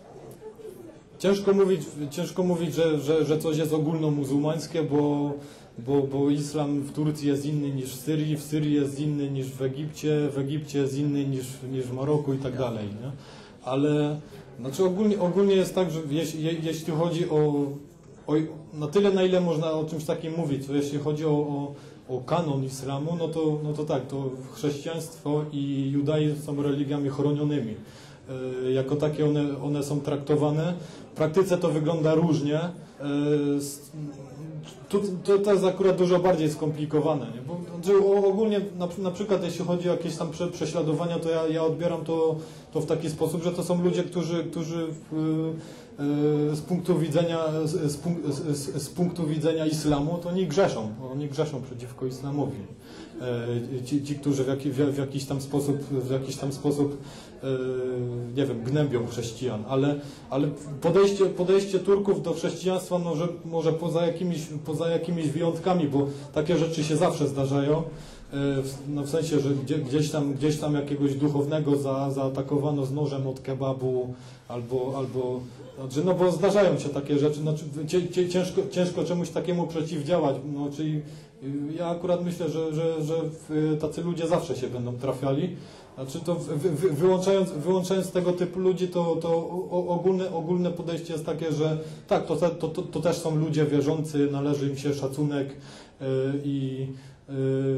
ciężko mówić, ciężko mówić że, że, że coś jest ogólnomuzułmańskie, bo, bo, bo islam w Turcji jest inny niż w Syrii, w Syrii jest inny niż w Egipcie, w Egipcie jest inny niż, niż w Maroku i tak dalej, nie? Ale znaczy ogólnie, ogólnie jest tak, że jeśli, je, jeśli chodzi o, o na tyle, na ile można o czymś takim mówić, to jeśli chodzi o, o, o kanon islamu, no to, no to tak, to chrześcijaństwo i judaizm są religiami chronionymi. E, jako takie one, one są traktowane. W praktyce to wygląda różnie. E, to, to, to jest akurat dużo bardziej skomplikowane, nie? Bo znaczy, ogólnie na, na przykład jeśli chodzi o jakieś tam prze, prześladowania, to ja, ja odbieram to, to w taki sposób, że to są ludzie, którzy, którzy w, y, z punktu widzenia z, z, z, z punktu widzenia islamu, to oni grzeszą, oni grzeszą przeciwko islamowi. E, ci, ci, którzy w, jaki, w, w jakiś tam sposób, w jakiś tam sposób e, nie wiem, gnębią chrześcijan, ale, ale podejście, podejście Turków do chrześcijaństwa może, może poza, jakimiś, poza jakimiś wyjątkami, bo takie rzeczy się zawsze zdarzają. w, no w sensie, że gdzie, gdzieś, tam, gdzieś tam jakiegoś duchownego za, zaatakowano z nożem od kebabu, albo, albo znaczy, no bo zdarzają się takie rzeczy, znaczy, ciężko, ciężko czemuś takiemu przeciwdziałać, no, czyli ja akurat myślę, że, że, że tacy ludzie zawsze się będą trafiali. Znaczy to wy, wy, wyłączając, wyłączając tego typu ludzi, to, to ogólne, ogólne podejście jest takie, że tak, to, to, to, to też są ludzie wierzący, należy im się szacunek yy, i yy,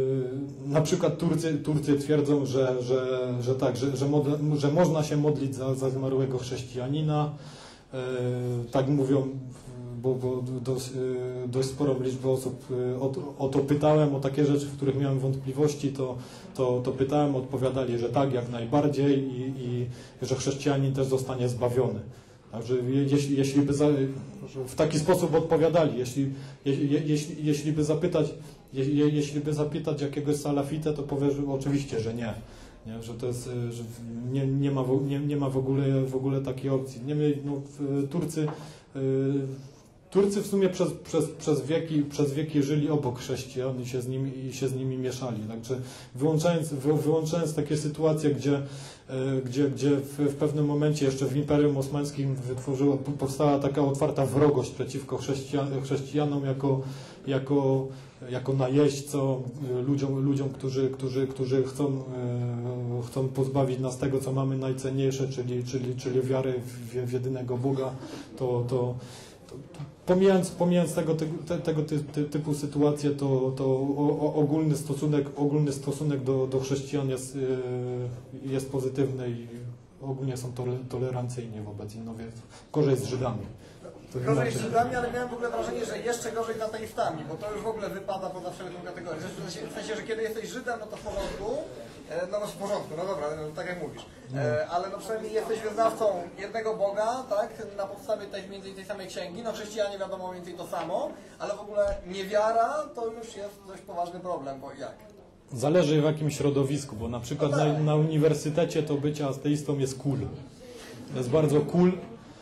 na przykład Turcy, Turcy twierdzą, że, że, że tak, że, że, modl, że można się modlić za, za zmarłego chrześcijanina. Yy, tak mówią, bo, bo dość, dość sporą liczbę osób o, o to pytałem, o takie rzeczy, w których miałem wątpliwości, to, to, to pytałem, odpowiadali, że tak, jak najbardziej i, i że chrześcijanin też zostanie zbawiony. Także jeśli, jeśli by za, w taki sposób odpowiadali, jeśli, je, jeśli, jeśli by zapytać, je, jeśli by zapytać jakiegoś salafitę, to powie, że oczywiście, że nie. Nie, że to jest, że nie, nie, ma, nie, nie ma w ogóle, w ogóle takiej opcji. Niemniej no, Turcy, yy, Turcy w sumie przez, przez, przez, wieki, przez wieki żyli obok chrześcijan i się z nimi, i się z nimi mieszali. Także wyłączając, wy, wyłączając takie sytuacje, gdzie, yy, gdzie, gdzie w, w pewnym momencie jeszcze w Imperium Osmańskim wytworzyła, powstała taka otwarta wrogość przeciwko chrześcijan, chrześcijanom jako, jako jako najeźdźcom, ludziom, ludziom którzy, którzy, którzy chcą, e, chcą pozbawić nas tego, co mamy najcenniejsze, czyli, czyli, czyli wiary w, w jedynego Boga, to, to, to, to pomijając, pomijając tego, te, tego ty, ty, typu sytuacje, to, to o, o, ogólny stosunek, ogólny stosunek do, do chrześcijan jest, e, jest pozytywny i ogólnie są tole, tolerancyjni wobec innych. Gorzej z Żydami. Gorzej z Żydami, ale miałem w ogóle wrażenie, że jeszcze gorzej z ateistami, bo to już w ogóle wypada poza wszelką kategorię. W sensie, że kiedy jesteś Żydem, no to w porządku, no w porządku, no dobra, no, tak jak mówisz, e, ale no przynajmniej jesteś wyznawcą jednego Boga, tak, na podstawie tej, między innymi tej samej księgi, no chrześcijanie wiadomo mniej więcej to samo, ale w ogóle niewiara to już jest dość poważny problem, bo jak? Zależy w jakim środowisku, bo na przykład no tak. na, na uniwersytecie to bycie ateistą jest cool. To jest bardzo cool.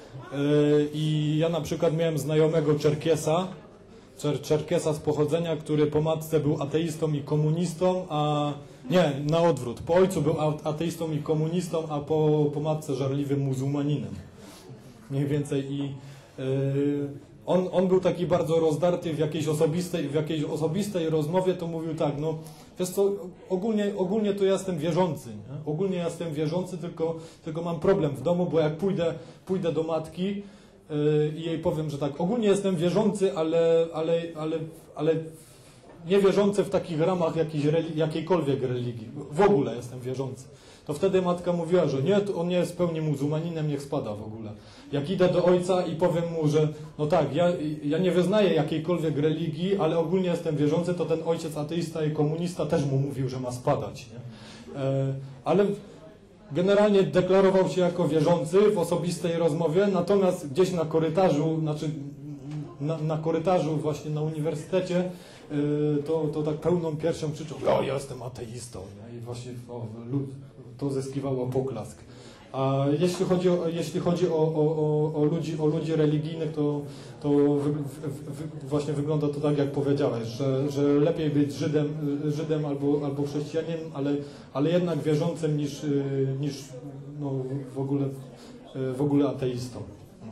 I ja na przykład miałem znajomego Czerkiesa, Czer, Czerkiesa z pochodzenia, który po matce był ateistą i komunistą, a nie, na odwrót, po ojcu był ateistą i komunistą, a po, po matce żarliwym muzułmaninem. Mniej więcej i yy, on, on był taki bardzo rozdarty w jakiejś osobistej, w jakiejś osobistej rozmowie, to mówił tak, no wiesz co, ogólnie, ogólnie to ja jestem wierzący, nie? Ogólnie ja jestem wierzący, tylko, tylko mam problem w domu, bo jak pójdę, pójdę do matki yy, i jej powiem, że tak, ogólnie jestem wierzący, ale, ale, ale, ale nie wierzący w takich ramach jakiejś, jakiejkolwiek religii, w ogóle jestem wierzący. To wtedy matka mówiła, że nie, to on nie jest w pełni muzułmaninem, niech spada w ogóle. Jak idę do ojca i powiem mu, że no tak, ja, ja nie wyznaję jakiejkolwiek religii, ale ogólnie jestem wierzący, to ten ojciec ateista i komunista też mu mówił, że ma spadać. Nie? E, ale generalnie deklarował się jako wierzący w osobistej rozmowie, natomiast gdzieś na korytarzu, znaczy na, na korytarzu właśnie na uniwersytecie, y, to, to tak pełną piersią krzyczał, o ja jestem ateistą. Nie? I właśnie o, to zyskiwało poklask. A jeśli chodzi o, jeśli chodzi o, o, o, o, ludzi, o ludzi religijnych, to, to wy, wy, wy, właśnie wygląda to tak, jak powiedziałeś, że, że lepiej być Żydem, Żydem albo, albo chrześcijaninem, ale, ale jednak wierzącym niż, niż no, w, ogóle, w ogóle ateistą. No.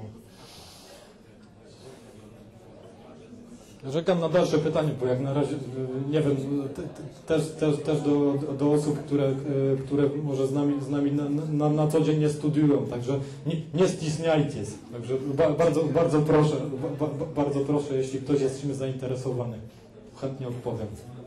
Czekam na dalsze pytanie, bo jak na razie, nie wiem, te, te, też, też, też do, do osób, które, które może z nami, z nami na, na, na co dzień nie studiują, także nie, nie stisniajcie. Także ba, bardzo, bardzo proszę, ba, ba, bardzo proszę, jeśli ktoś jest czymś zainteresowany, chętnie odpowiem.